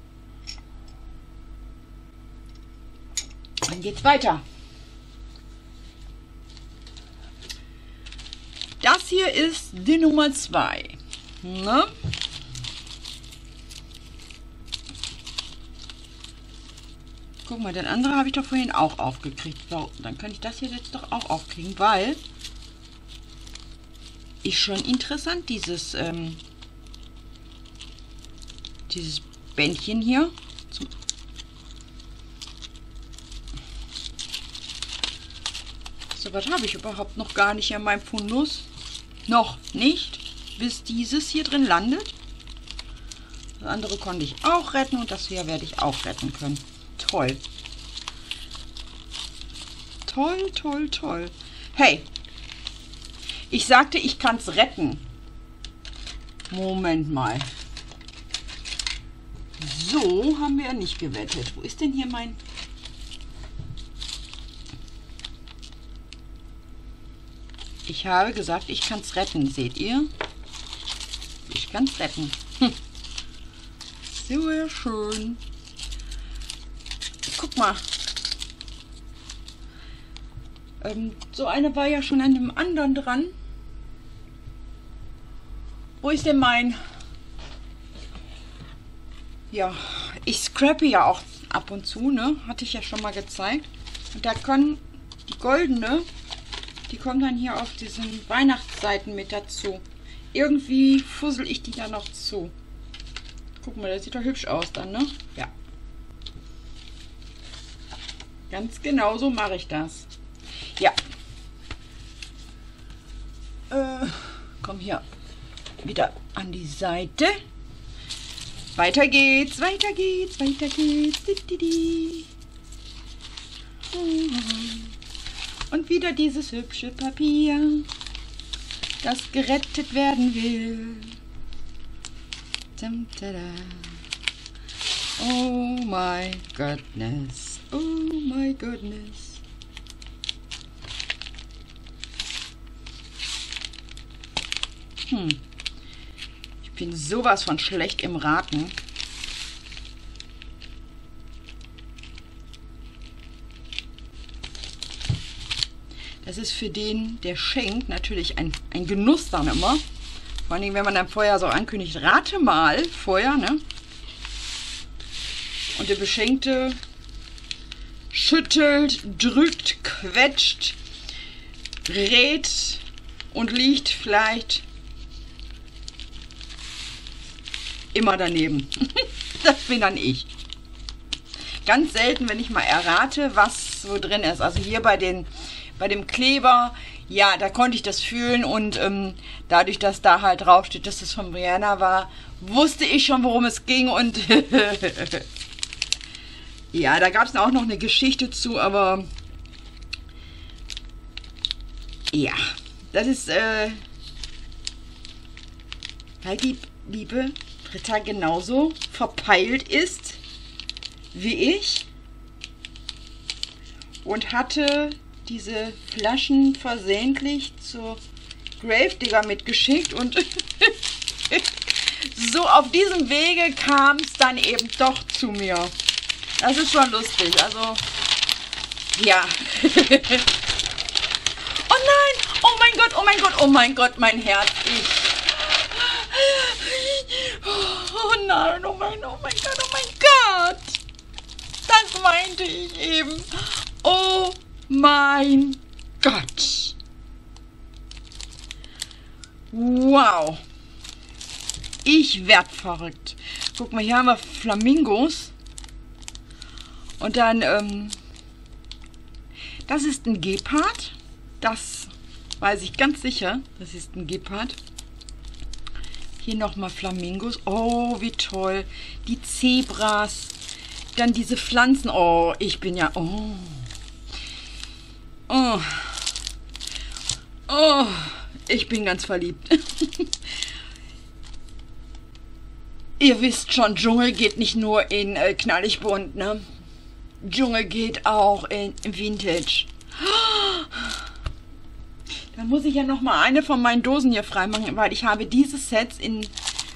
Dann geht's weiter. Das hier ist die Nummer 2. Ne? Guck mal, den anderen habe ich doch vorhin auch aufgekriegt. So, dann kann ich das hier jetzt doch auch aufkriegen, weil ist schon interessant, dieses Bändchen hier. So, was habe ich überhaupt noch gar nicht in meinem Fundus? Noch nicht, bis dieses hier drin landet. Das andere konnte ich auch retten und das hier werde ich auch retten können. Toll. Toll, toll, toll. Hey, ich sagte, ich kann es retten. Moment mal. So haben wir ja nicht gewettet. Wo ist denn hier mein... Ich habe gesagt, ich kann es retten. Seht ihr? Ich kann es retten. Sehr schön. Guck mal. So eine war ja schon an dem anderen dran. Wo ist denn mein... Ja, ich scrappe ja auch ab und zu, ne? Hatte ich ja schon mal gezeigt. Und da können die goldene, die kommt dann hier auf diesen Weihnachtsseiten mit dazu. Irgendwie fussel ich die da noch zu. Guck mal, das sieht doch hübsch aus dann, ne? Ja. Ganz genau so mache ich das. Ja. Komm hier wieder an die Seite. Weiter geht's, weiter geht's, weiter geht's. Und wieder dieses hübsche Papier, das gerettet werden will. Oh my goodness, oh my goodness. Ich bin sowas von schlecht im Raten. Das ist für den, der schenkt, natürlich ein Genuss dann immer. Vor allem, wenn man dann vorher so ankündigt, rate mal vorher, ne? Und der Beschenkte schüttelt, drückt, quetscht, rät und liegt vielleicht immer daneben. Das bin dann ich. Ganz selten, wenn ich mal errate, was so drin ist. Also hier bei dem Kleber, ja, da konnte ich das fühlen und dadurch, dass da halt drauf steht, dass es von Brianna war, wusste ich schon, worum es ging und ja, da gab es auch noch eine Geschichte zu, aber ja, das ist weil die liebe Britta genauso verpeilt ist wie ich und hatte diese Flaschen versehentlich zur Gravedigger mitgeschickt und so auf diesem Wege kam es dann eben doch zu mir. Das ist schon lustig, also ja. Oh nein, oh mein Gott, oh mein Gott, oh mein Gott, mein Herz. Oh nein, oh mein Gott, oh mein Gott. Das meinte ich eben. Oh mein Gott. Wow. Ich werd verrückt. Guck mal, hier haben wir Flamingos. Und dann, das ist ein Gepard. Das weiß ich ganz sicher. Das ist ein Gepard. Hier nochmal Flamingos. Oh, wie toll. Die Zebras. Dann diese Pflanzen. Oh, ich bin ja... Oh. Oh. Oh. Ich bin ganz verliebt. Ihr wisst schon, Dschungel geht nicht nur in knallig bunt, ne? Dschungel geht auch in Vintage. Dann muss ich ja noch mal eine von meinen Dosen hier freimachen, weil ich habe diese Sets in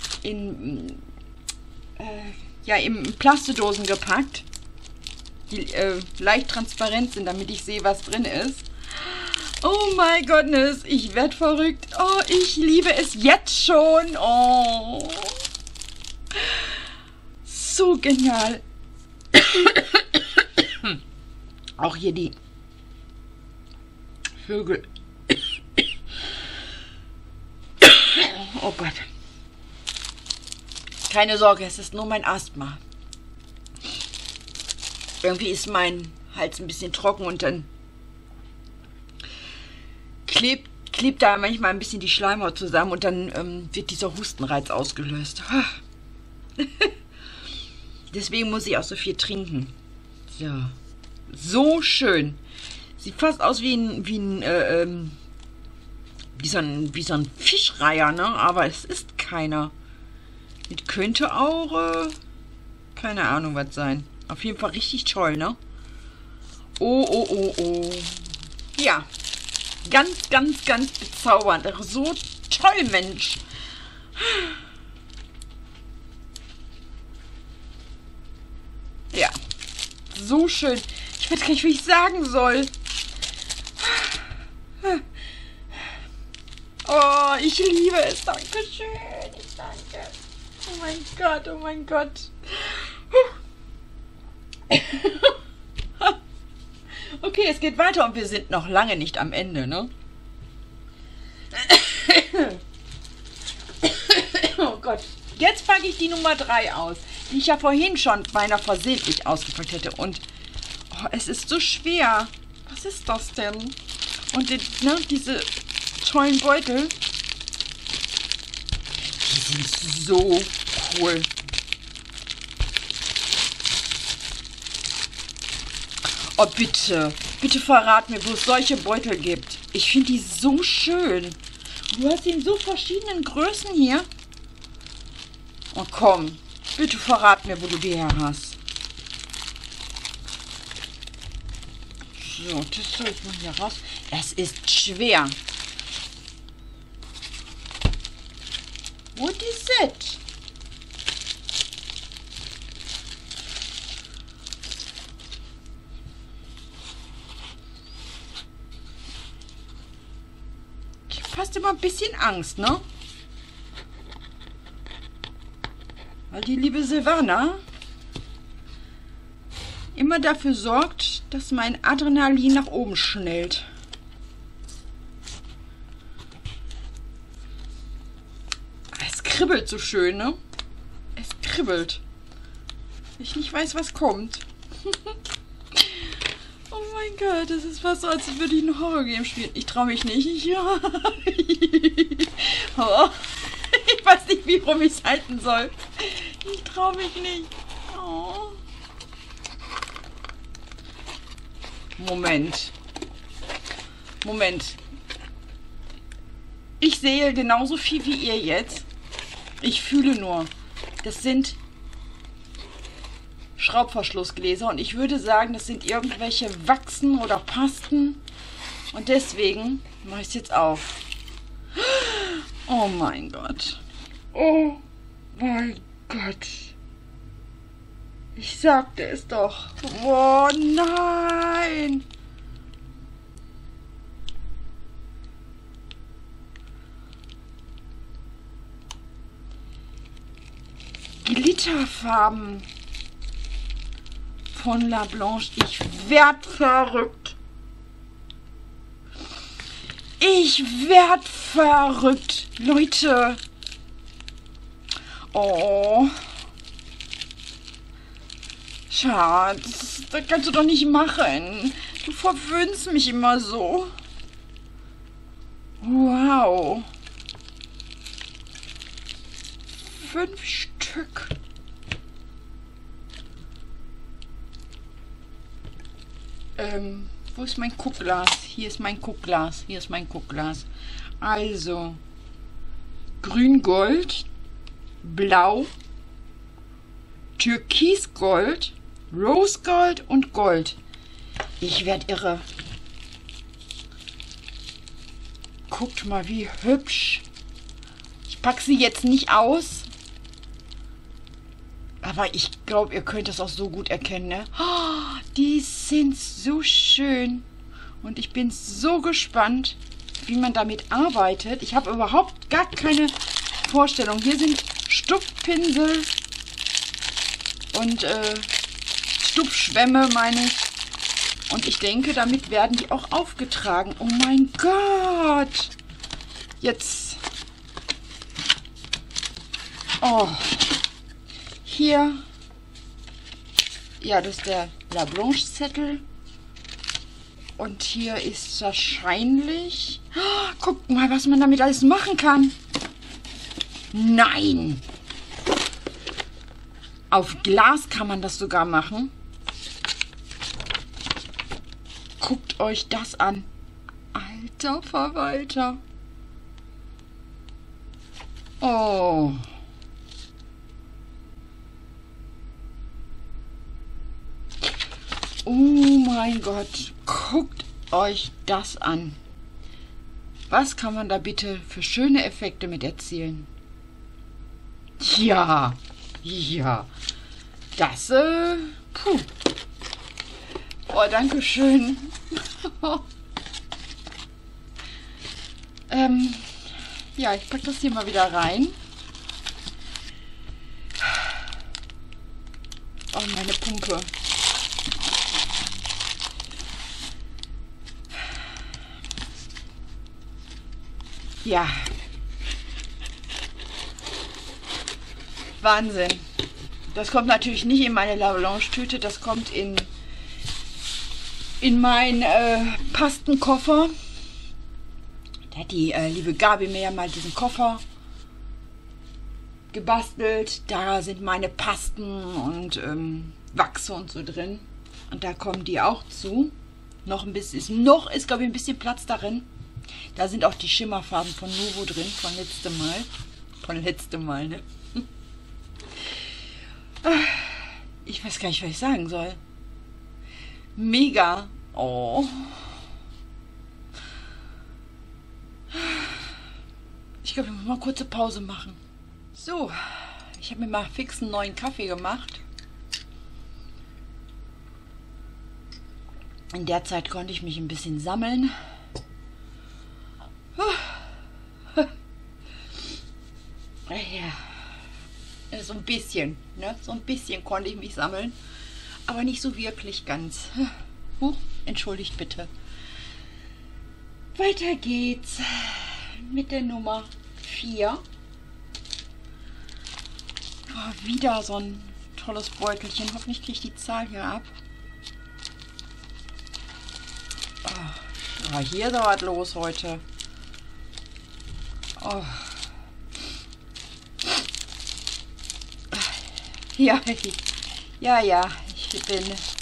Plastedosen gepackt, die leicht transparent sind, damit ich sehe, was drin ist. Oh my goodness, ich werde verrückt. Oh, ich liebe es jetzt schon. Oh, so genial. Auch hier die Vögel. Oh Gott. Keine Sorge, es ist nur mein Asthma. Irgendwie ist mein Hals ein bisschen trocken und dann klebt da manchmal ein bisschen die Schleimhaut zusammen und dann wird dieser Hustenreiz ausgelöst. Deswegen muss ich auch so viel trinken. So. So schön. Sieht fast aus wie so ein Fischreiher, ne? Aber es ist keiner. Das könnte auch, keine Ahnung was sein. Auf jeden Fall richtig toll, ne? Oh, oh, oh, oh. Ja. Ganz, ganz, ganz bezaubernd. So toll, Mensch. Ja. So schön. Ich weiß gar nicht, wie ich sagen soll. Oh, ich liebe es. Dankeschön. Ich danke. Oh mein Gott, oh mein Gott. Okay, es geht weiter und wir sind noch lange nicht am Ende, ne? Oh Gott. Jetzt packe ich die Nummer 3 aus, die ich ja vorhin schon beinahe versehentlich ausgepackt hätte. Und oh, es ist so schwer. Was ist das denn? Und diese tollen Beutel, die sind so cool. Oh, bitte. Bitte verrat mir, wo es solche Beutel gibt. Ich finde die so schön. Du hast sie in so verschiedenen Größen hier. Oh, komm. Bitte verrat mir, wo du die her hast. So, das soll ich mal hier raus. Es ist schwer. What is it? Ich habe fast immer ein bisschen Angst, ne? Weil die liebe Silvana immer dafür sorgt, dass mein Adrenalin nach oben schnellt. Es kribbelt so schön, ne? Es kribbelt. Ich nicht weiß, was kommt. Oh mein Gott, das ist fast so, als würde ich ein Horrorgame spielen. Ich traue mich nicht. Ja. Oh. Ich weiß nicht, wie rum ich es halten soll. Ich traue mich nicht. Oh. Moment. Ich sehe genauso viel wie ihr jetzt. Ich fühle nur. Das sind Schraubverschlussgläser und ich würde sagen, das sind irgendwelche Wachsen oder Pasten. Und deswegen mache ich es jetzt auf. Oh mein Gott. Oh mein Gott. Ich sagte es doch. Oh nein. Glitterfarben von La Blanche. Ich werd verrückt. Ich werd verrückt. Leute. Oh. Schatz, das kannst du doch nicht machen. Du verwöhnst mich immer so. Wow. 5 Stück. Wo ist mein Guckglas? Hier ist mein Guckglas. Hier ist mein Guckglas. Also, Grün-Gold, Blau, Türkisgold, Rosegold und Gold. Ich werde irre. Guckt mal, wie hübsch. Ich packe sie jetzt nicht aus. Aber ich glaube, ihr könnt das auch so gut erkennen, ne? Oh, die sind so schön. Und ich bin so gespannt, wie man damit arbeitet. Ich habe überhaupt gar keine Vorstellung. Hier sind Stupfpinsel und Stupfschwämme, meine ich. Und ich denke, damit werden die auch aufgetragen. Oh mein Gott. Jetzt. Oh. Hier. Ja, das ist der La Blanche Zettel. Und hier ist wahrscheinlich... Oh, guckt mal, was man damit alles machen kann. Nein. Auf Glas kann man das sogar machen. Guckt euch das an. Alter Verwalter. Oh. Oh mein Gott. Guckt euch das an. Was kann man da bitte für schöne Effekte mit erzielen? Ja. Ja. Das, puh. Oh, danke schön. Ja, ich packe das hier mal wieder rein. Oh, meine Pumpe. Ja. Wahnsinn. Das kommt natürlich nicht in meine La Blanche Tüte, das kommt in meinen Pastenkoffer. Da hat die liebe Gabi mir ja mal diesen Koffer gebastelt. Da sind meine Pasten und Wachse und so drin. Und da kommen die auch zu. Noch ein bisschen, ist glaube ich ein bisschen Platz darin. Da sind auch die Schimmerfarben von Nuvo drin, von letztem Mal. Von letztem Mal, ne? Ich weiß gar nicht, was ich sagen soll. Mega. Oh. Ich glaube, ich muss mal kurze Pause machen. So, ich habe mir mal fix einen neuen Kaffee gemacht. In der Zeit konnte ich mich ein bisschen sammeln. Ja, so ein bisschen, ne? So ein bisschen konnte ich mich sammeln, aber nicht so wirklich ganz. Entschuldigt bitte. Weiter geht's mit der Nummer 4. Oh, wieder so ein tolles Beutelchen. Hoffentlich kriege ich die Zahl hier ab. Oh, hier ist aber was los heute. Oh. Ja, ja, ich bin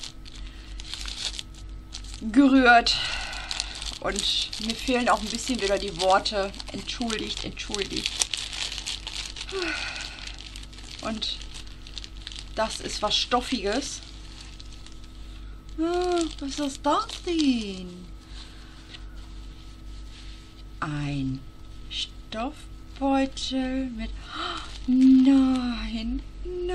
gerührt und mir fehlen auch ein bisschen wieder die Worte. Entschuldigt. Und das ist was Stoffiges. Was ist das denn? Ein Stoffbeutel mit... Nein.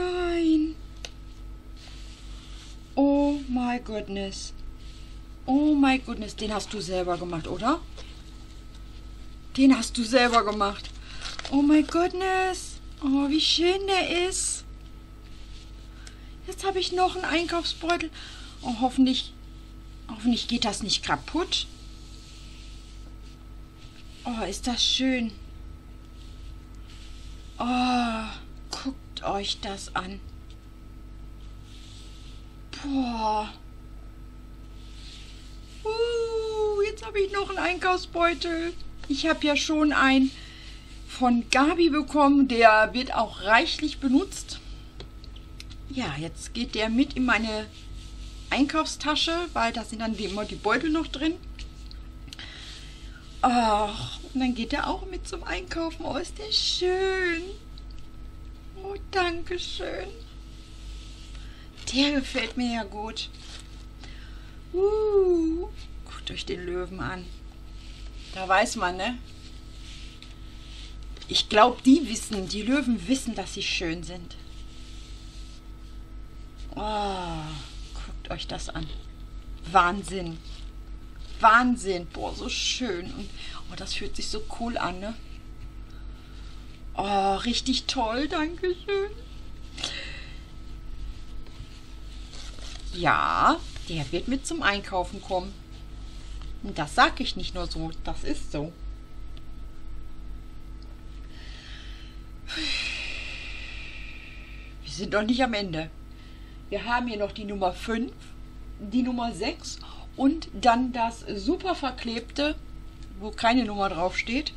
Oh my goodness. Oh my goodness. Den hast du selber gemacht, oder? Den hast du selber gemacht. Oh my goodness. Oh, wie schön der ist. Jetzt habe ich noch einen Einkaufsbeutel. Oh, hoffentlich geht das nicht kaputt. Oh, ist das schön. Oh, guckt euch das an. Boah. Jetzt habe ich noch einen Einkaufsbeutel. Ich habe ja schon einen von Gabi bekommen. Der wird auch reichlich benutzt. Ja, jetzt geht der mit in meine Einkaufstasche, weil da sind dann immer die Beutel noch drin. Ach, und dann geht er auch mit zum Einkaufen. Oh, ist der schön. Oh, danke schön. Der gefällt mir ja gut. Guckt euch den Löwen an. Da weiß man, ne? Ich glaube, die Löwen wissen, dass sie schön sind. Oh, guckt euch das an. Wahnsinn. Wahnsinn. Boah, so schön. Und oh, das fühlt sich so cool an, ne? Oh, richtig toll. Dankeschön. Ja, der wird mit zum Einkaufen kommen. Und das sage ich nicht nur so, das ist so. Wir sind noch nicht am Ende. Wir haben hier noch die Nummer 5, die Nummer 6 und dann das super verklebte, wo keine Nummer drauf steht.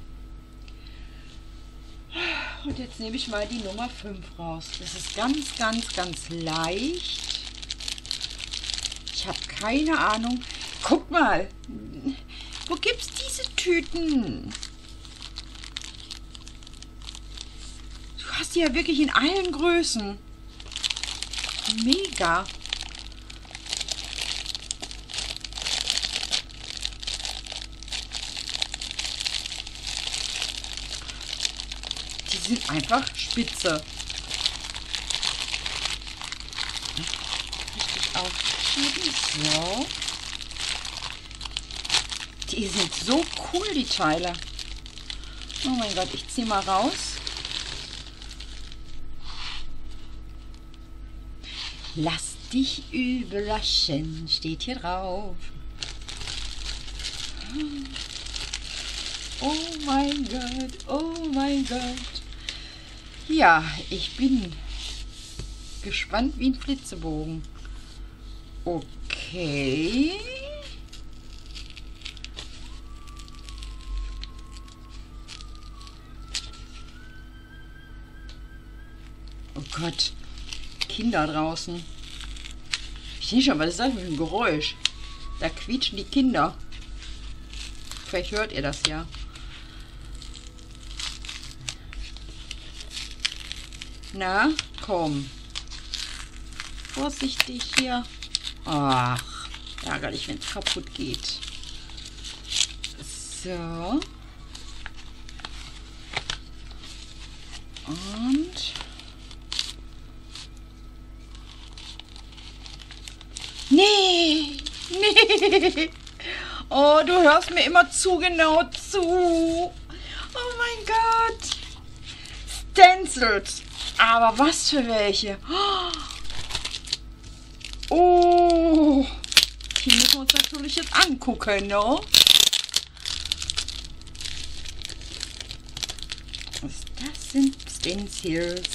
Und jetzt nehme ich mal die Nummer 5 raus. Das ist ganz, ganz, ganz leicht. Ich habe keine Ahnung. Guck mal, wo gibt's diese Tüten? Du hast die ja wirklich in allen Größen. Mega. Die sind einfach spitze. Richtig aufschieben. So. Die sind so cool, die Teile. Oh mein Gott, ich ziehe mal raus. Lass dich überraschen, steht hier drauf. Oh mein Gott, oh mein Gott. Ja, ich bin gespannt wie ein Flitzebogen. Okay. Oh Gott, Kinder draußen. Ich sehe schon, was ist das für ein Geräusch? Da quietschen die Kinder. Vielleicht hört ihr das ja. Na, komm. Vorsichtig hier. Ach, ärgerlich, wenn es kaputt geht. So. Und... Nee, nee. Oh, du hörst mir immer zu genau zu. Oh mein Gott. Stencils. Aber was für welche. Oh. Die müssen wir uns natürlich jetzt angucken, ne? Das sind Stencils.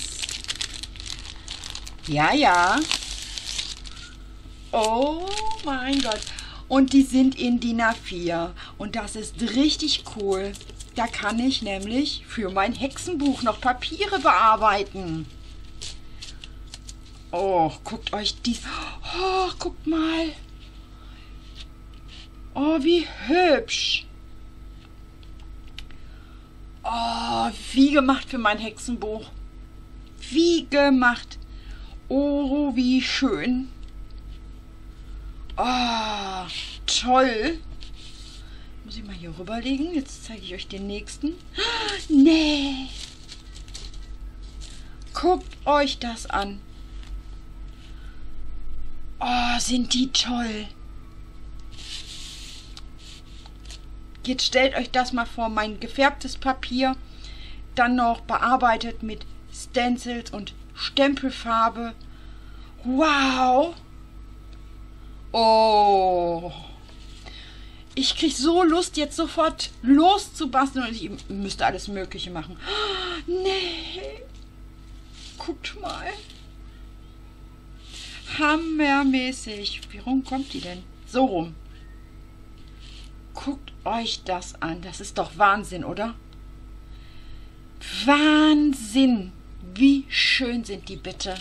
Ja, ja. Oh mein Gott. Und die sind in DIN A4. Und das ist richtig cool. Da kann ich nämlich für mein Hexenbuch noch Papiere bearbeiten. Oh, guckt euch die... Oh, guckt mal. Oh, wie hübsch. Oh, wie gemacht für mein Hexenbuch. Wie gemacht. Oh, wie schön. Oh, toll. Muss ich mal hier rüberlegen. Jetzt zeige ich euch den nächsten. Nee. Guckt euch das an. Oh, sind die toll. Jetzt stellt euch das mal vor, mein gefärbtes Papier, dann noch bearbeitet mit Stencils und Stempelfarbe. Wow. Oh. Ich kriege so Lust, jetzt sofort loszubasteln und ich müsste alles Mögliche machen. Nee. Guckt mal. Hammermäßig. Wie rum kommt die denn? So rum. Guckt euch das an. Das ist doch Wahnsinn, oder? Wahnsinn. Wie schön sind die bitte.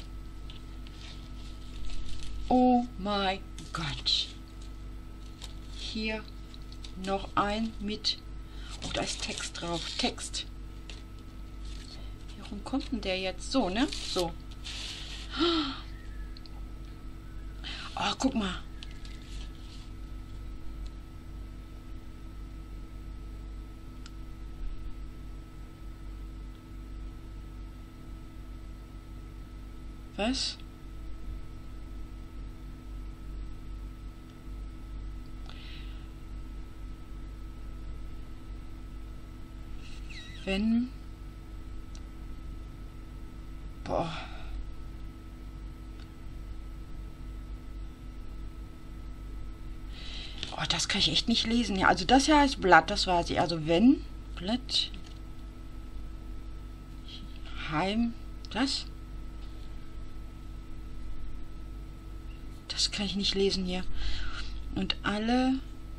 Oh mein Gott. Hier noch ein mit... Oh, da ist Text drauf. Text. Warum kommt denn der jetzt? So, ne? So. Oh, guck mal. Was? Wenn... Boah. Oh, das kann ich echt nicht lesen. Ja, also das hier heißt Blatt, das weiß ich. Also wenn... Blatt... Heim... Das? Das kann ich nicht lesen hier. Und alle...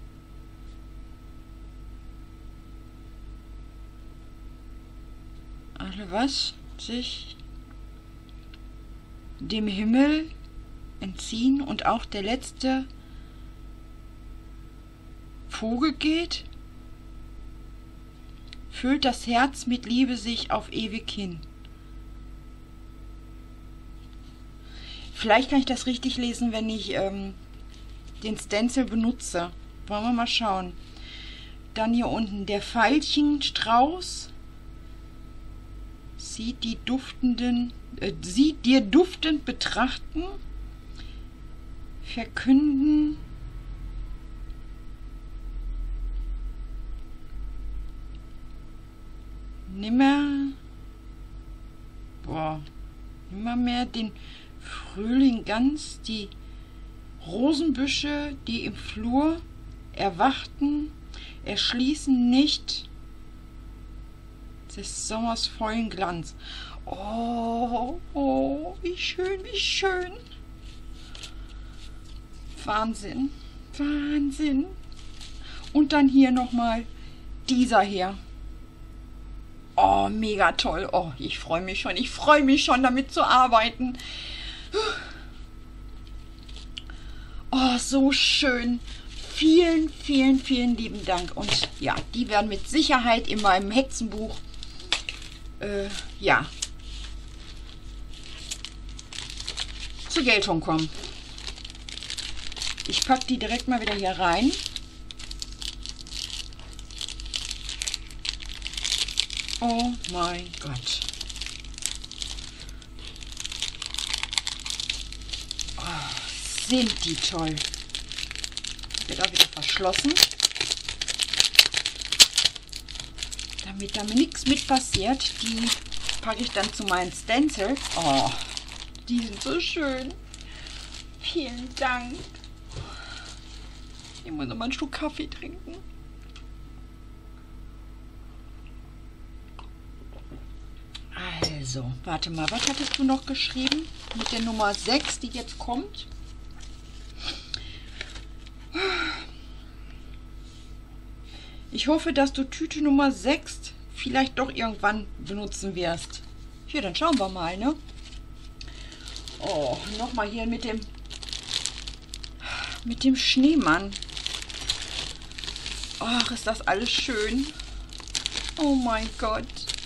Alle was? Sich dem Himmel entziehen und auch der letzte Vogel geht, füllt das Herz mit Liebe sich auf ewig hin. Vielleicht kann ich das richtig lesen, wenn ich den Stencil benutze. Wollen wir mal schauen. Dann hier unten der Veilchenstrauß sieht dir duftend betrachten, verkünden, nimmer mehr den Frühling ganz, die Rosenbüsche, die im Flur erwachten, erschließen nicht des Sommers vollen Glanz. Oh, oh, wie schön, wie schön. Wahnsinn, Wahnsinn. Und dann hier nochmal dieser hier. Oh, mega toll. Oh, ich freue mich schon, damit zu arbeiten. Oh, so schön. Vielen, vielen, vielen lieben Dank. Und ja, die werden mit Sicherheit in meinem Hexenbuch ja, zur Geltung kommen. Ich packe die direkt mal wieder hier rein. Oh mein Gott. Oh, sind die toll. Wird auch wieder verschlossen. Damit da mir nichts mit passiert, die packe ich dann zu meinen Stencils. Oh, die sind so schön. Vielen Dank. Ich muss noch mal einen Schluck Kaffee trinken. Also, warte mal, was hattest du noch geschrieben mit der Nummer 6, die jetzt kommt? Ich hoffe, dass du Tüte Nummer 6 vielleicht doch irgendwann benutzen wirst. Hier, dann schauen wir mal, ne? Oh, nochmal hier mit dem Schneemann. Ach, ist das alles schön. Oh mein Gott.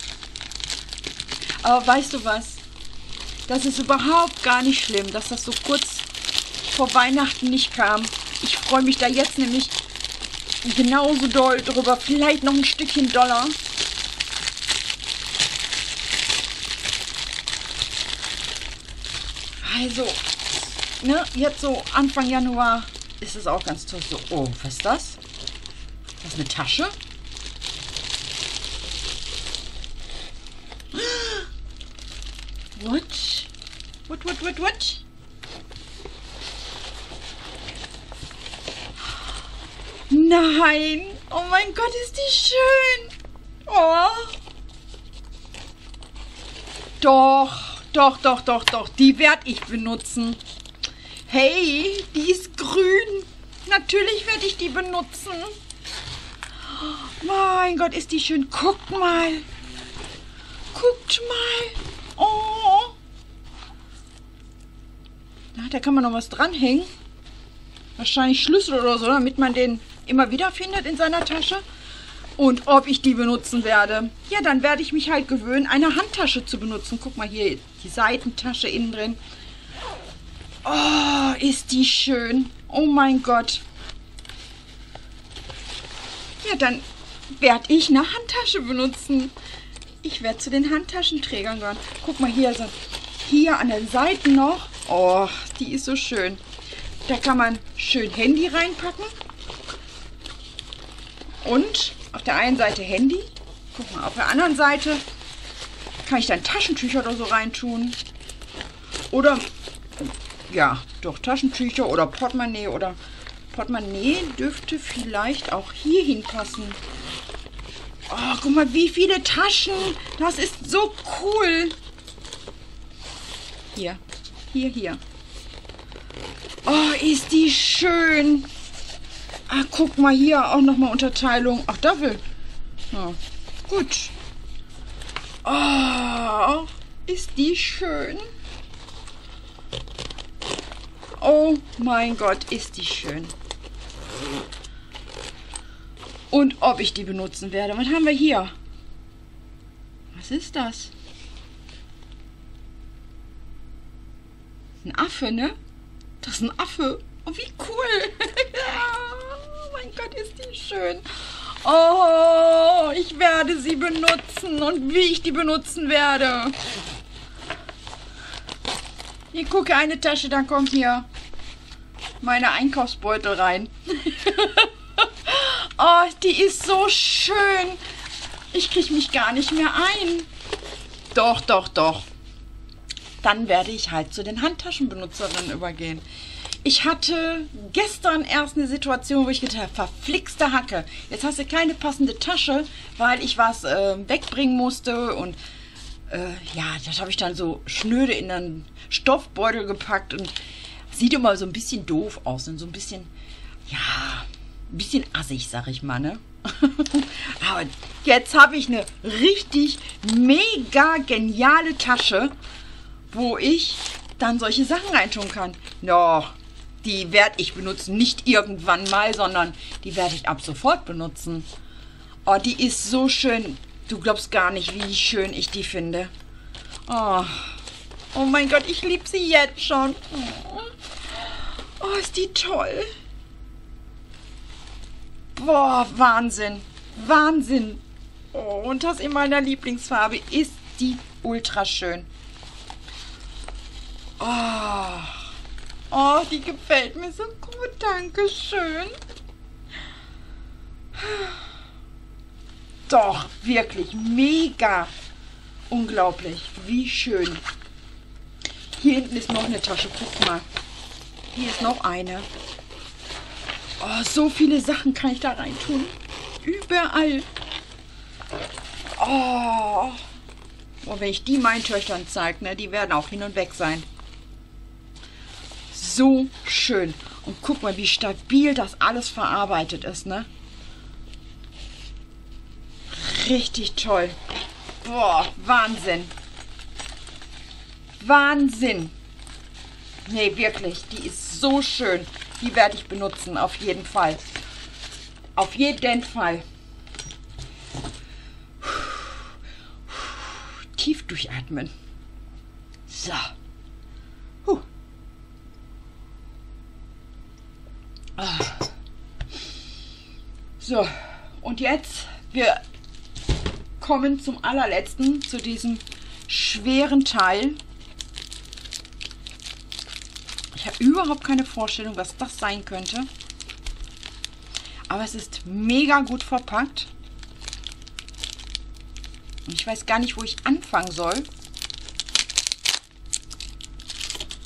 Aber weißt du was? Das ist überhaupt gar nicht schlimm, dass das so kurz vor Weihnachten nicht kam. Ich freue mich da jetzt nämlich genauso doll drüber. Vielleicht noch ein Stückchen doller. Also, ne, jetzt so Anfang Januar ist es auch ganz toll. So, oh, was ist das? Das ist eine Tasche? What? What? Nein. Oh mein Gott, ist die schön. Oh. Doch. Die werde ich benutzen. Hey, die ist grün. Natürlich werde ich die benutzen. Mein Gott, ist die schön. Guckt mal. Guckt mal. Oh. Na, da kann man noch was dranhängen. Wahrscheinlich Schlüssel oder so, damit man den immer wieder findet in seiner Tasche. Und ob ich die benutzen werde. Ja, dann werde ich mich halt gewöhnen, eine Handtasche zu benutzen. Guck mal hier, die Seitentasche innen drin. Oh, ist die schön. Oh mein Gott. Ja, dann werde ich eine Handtasche benutzen. Ich werde zu den Handtaschenträgern gehören. Guck mal, hier an den Seiten noch. Oh, die ist so schön. Da kann man schön Handy reinpacken. Und auf der einen Seite Handy. Guck mal, auf der anderen Seite kann ich dann Taschentücher oder so reintun. Oder, ja, doch Taschentücher oder Portemonnaie. Oder Portemonnaie dürfte vielleicht auch hier hinpassen. Oh, guck mal, wie viele Taschen. Das ist so cool. Hier. Oh, ist die schön. Ah, guck mal hier, auch nochmal Unterteilung. Ach, dafür. Ja, gut. Oh, ist die schön. Oh mein Gott, ist die schön. Und ob ich die benutzen werde. Was haben wir hier? Was ist das? Ein Affe, ne? Das ist ein Affe. Oh, wie cool. Oh mein Gott, ist die schön. Oh, ich werde sie benutzen. Und wie ich die benutzen werde. Hier, gucke, eine Tasche, dann kommt hier meine Einkaufsbeutel rein. Oh, die ist so schön. Ich kriege mich gar nicht mehr ein. Doch. Dann werde ich halt zu den Handtaschenbenutzerinnen übergehen. Ich hatte gestern erst eine Situation, wo ich gedacht habe, verflixte Hacke. Jetzt hast du keine passende Tasche, weil ich was wegbringen musste. Und ja, das habe ich dann so schnöde in einen Stoffbeutel gepackt. Und sieht immer so ein bisschen doof aus. Und so ein bisschen, ja, ein bisschen assig, sag ich mal, ne? Aber jetzt habe ich eine richtig mega geniale Tasche, wo ich dann solche Sachen reintun kann. Ja, die werde ich benutzen. Nicht irgendwann mal, sondern die werde ich ab sofort benutzen. Oh, die ist so schön. Du glaubst gar nicht, wie schön ich die finde. Oh mein Gott, ich liebe sie jetzt schon. Oh, ist die toll. Boah, Wahnsinn. Wahnsinn. Oh, und das in meiner Lieblingsfarbe. Ist die ultra schön. Oh, die gefällt mir so gut. Dankeschön. Doch, wirklich mega. Unglaublich. Wie schön. Hier hinten ist noch eine Tasche. Guck mal. Hier ist noch eine. Oh, so viele Sachen kann ich da reintun. Überall. Oh, wenn ich die meinen Töchtern zeige, ne, die werden auch hin und weg sein. So schön. Und guck mal, wie stabil das alles verarbeitet ist, ne? Richtig toll. Boah, Wahnsinn. Wahnsinn. Nee, wirklich, die ist so schön. Die werde ich benutzen, auf jeden Fall. Auf jeden Fall. Tief durchatmen. So. So, und jetzt, wir kommen zum allerletzten, zu diesem schweren Teil. Ich habe überhaupt keine Vorstellung, was das sein könnte. Aber es ist mega gut verpackt. Und ich weiß gar nicht, wo ich anfangen soll.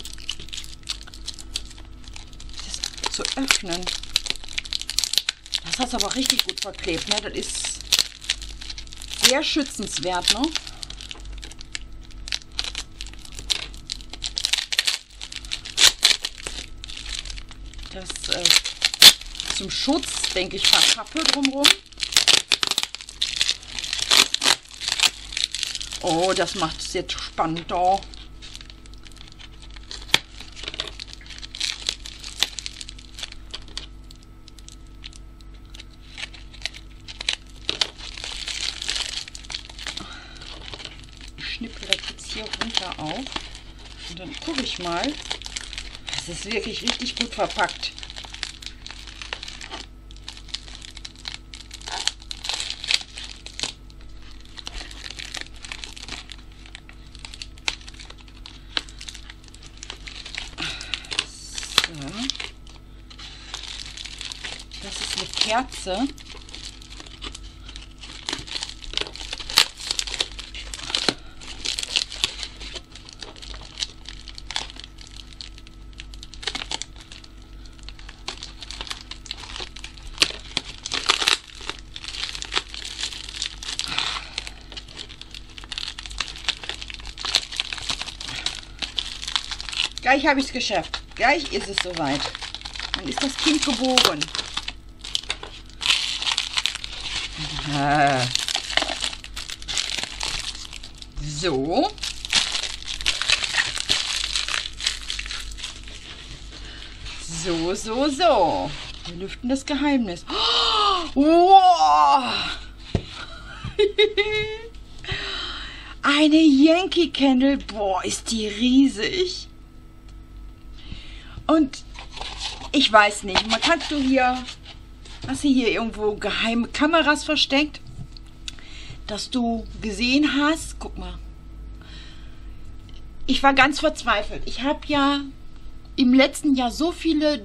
Das zu öffnen. Das Jetzt hast du aber richtig gut verklebt, ne? Das ist sehr schützenswert, ne? Das zum Schutz, denke ich, Pappe drumherum. Oh, das macht es jetzt spannend, oh. Ich schnippel das jetzt hier runter auf und dann gucke ich mal. Das ist wirklich richtig gut verpackt. Das ist eine Kerze. Gleich habe ich es geschafft. Gleich ist es soweit. Dann ist das Kind geboren. So. So. Wir lüften das Geheimnis. Oh, wow. Eine Yankee Candle. Boah, ist die riesig. Und ich weiß nicht, hast du hier irgendwo geheime Kameras versteckt, dass du gesehen hast? Guck mal. Ich war ganz verzweifelt. Ich habe ja im letzten Jahr so viele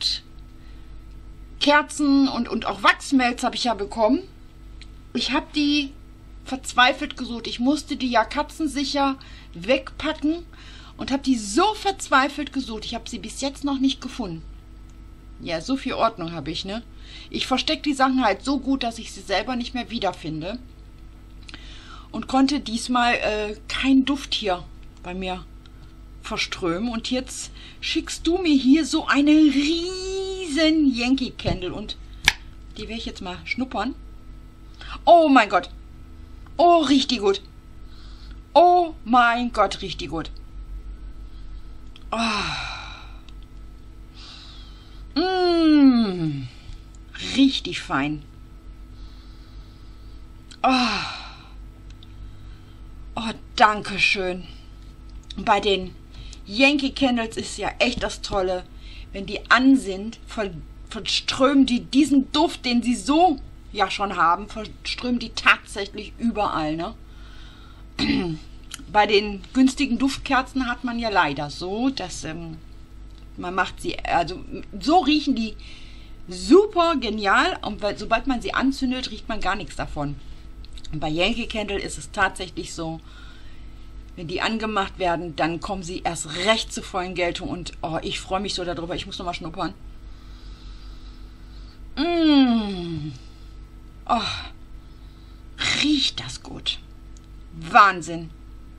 Duftkerzen und auch Wachsmelz habe ich ja bekommen. Ich habe die verzweifelt gesucht. Ich musste die ja katzensicher wegpacken und habe die so verzweifelt gesucht. Ich habe sie bis jetzt noch nicht gefunden. Ja, so viel Ordnung habe ich, ne? Ich verstecke die Sachen halt so gut, dass ich sie selber nicht mehr wiederfinde. Und konnte diesmal keinen Duft hier bei mir verströmen. Und jetzt schickst du mir hier so eine riesen Yankee Candle. Und die werde ich jetzt mal schnuppern. Oh mein Gott. Oh, richtig gut. Oh mein Gott, richtig gut. Oh. Richtig fein. Oh, danke schön. Bei den Yankee Candles ist ja echt das Tolle, wenn die an sind, verströmen die diesen Duft, den sie so ja schon haben, verströmen die tatsächlich überall, ne? Bei den günstigen Duftkerzen hat man ja leider so, dass man macht sie, also so riechen die super genial, und sobald man sie anzündet, riecht man gar nichts davon. Und bei Yankee Candle ist es tatsächlich so, wenn die angemacht werden, dann kommen sie erst recht zur vollen Geltung und oh, ich freue mich so darüber. Ich muss noch mal schnuppern. Oh, riecht das gut. Wahnsinn.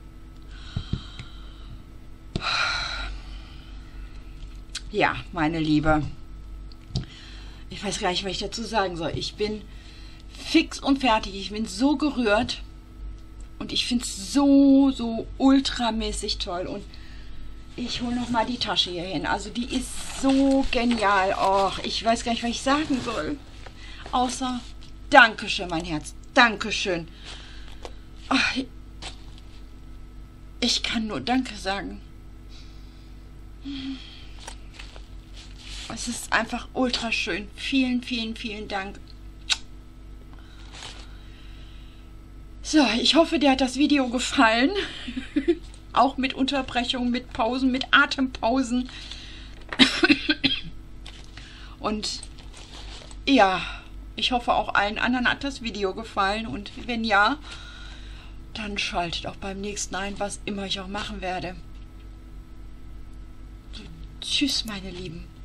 Ja, meine Liebe. Ich weiß gar nicht, was ich dazu sagen soll. Ich bin fix und fertig. Ich bin so gerührt. Und ich finde es so ultramäßig toll. Und ich hole noch mal die Tasche hier hin. Also die ist so genial. Och, ich weiß gar nicht, was ich sagen soll. Außer Dankeschön, mein Herz. Dankeschön. Ach, ich kann nur Danke sagen. Es ist einfach ultra schön. Vielen, vielen, vielen Dank. So, ich hoffe, dir hat das Video gefallen. Auch mit Unterbrechungen, mit Pausen, mit Atempausen. Und ja, ich hoffe, auch allen anderen hat das Video gefallen. Und wenn ja, dann schaltet auch beim nächsten ein, was immer ich auch machen werde. So, tschüss, meine Lieben.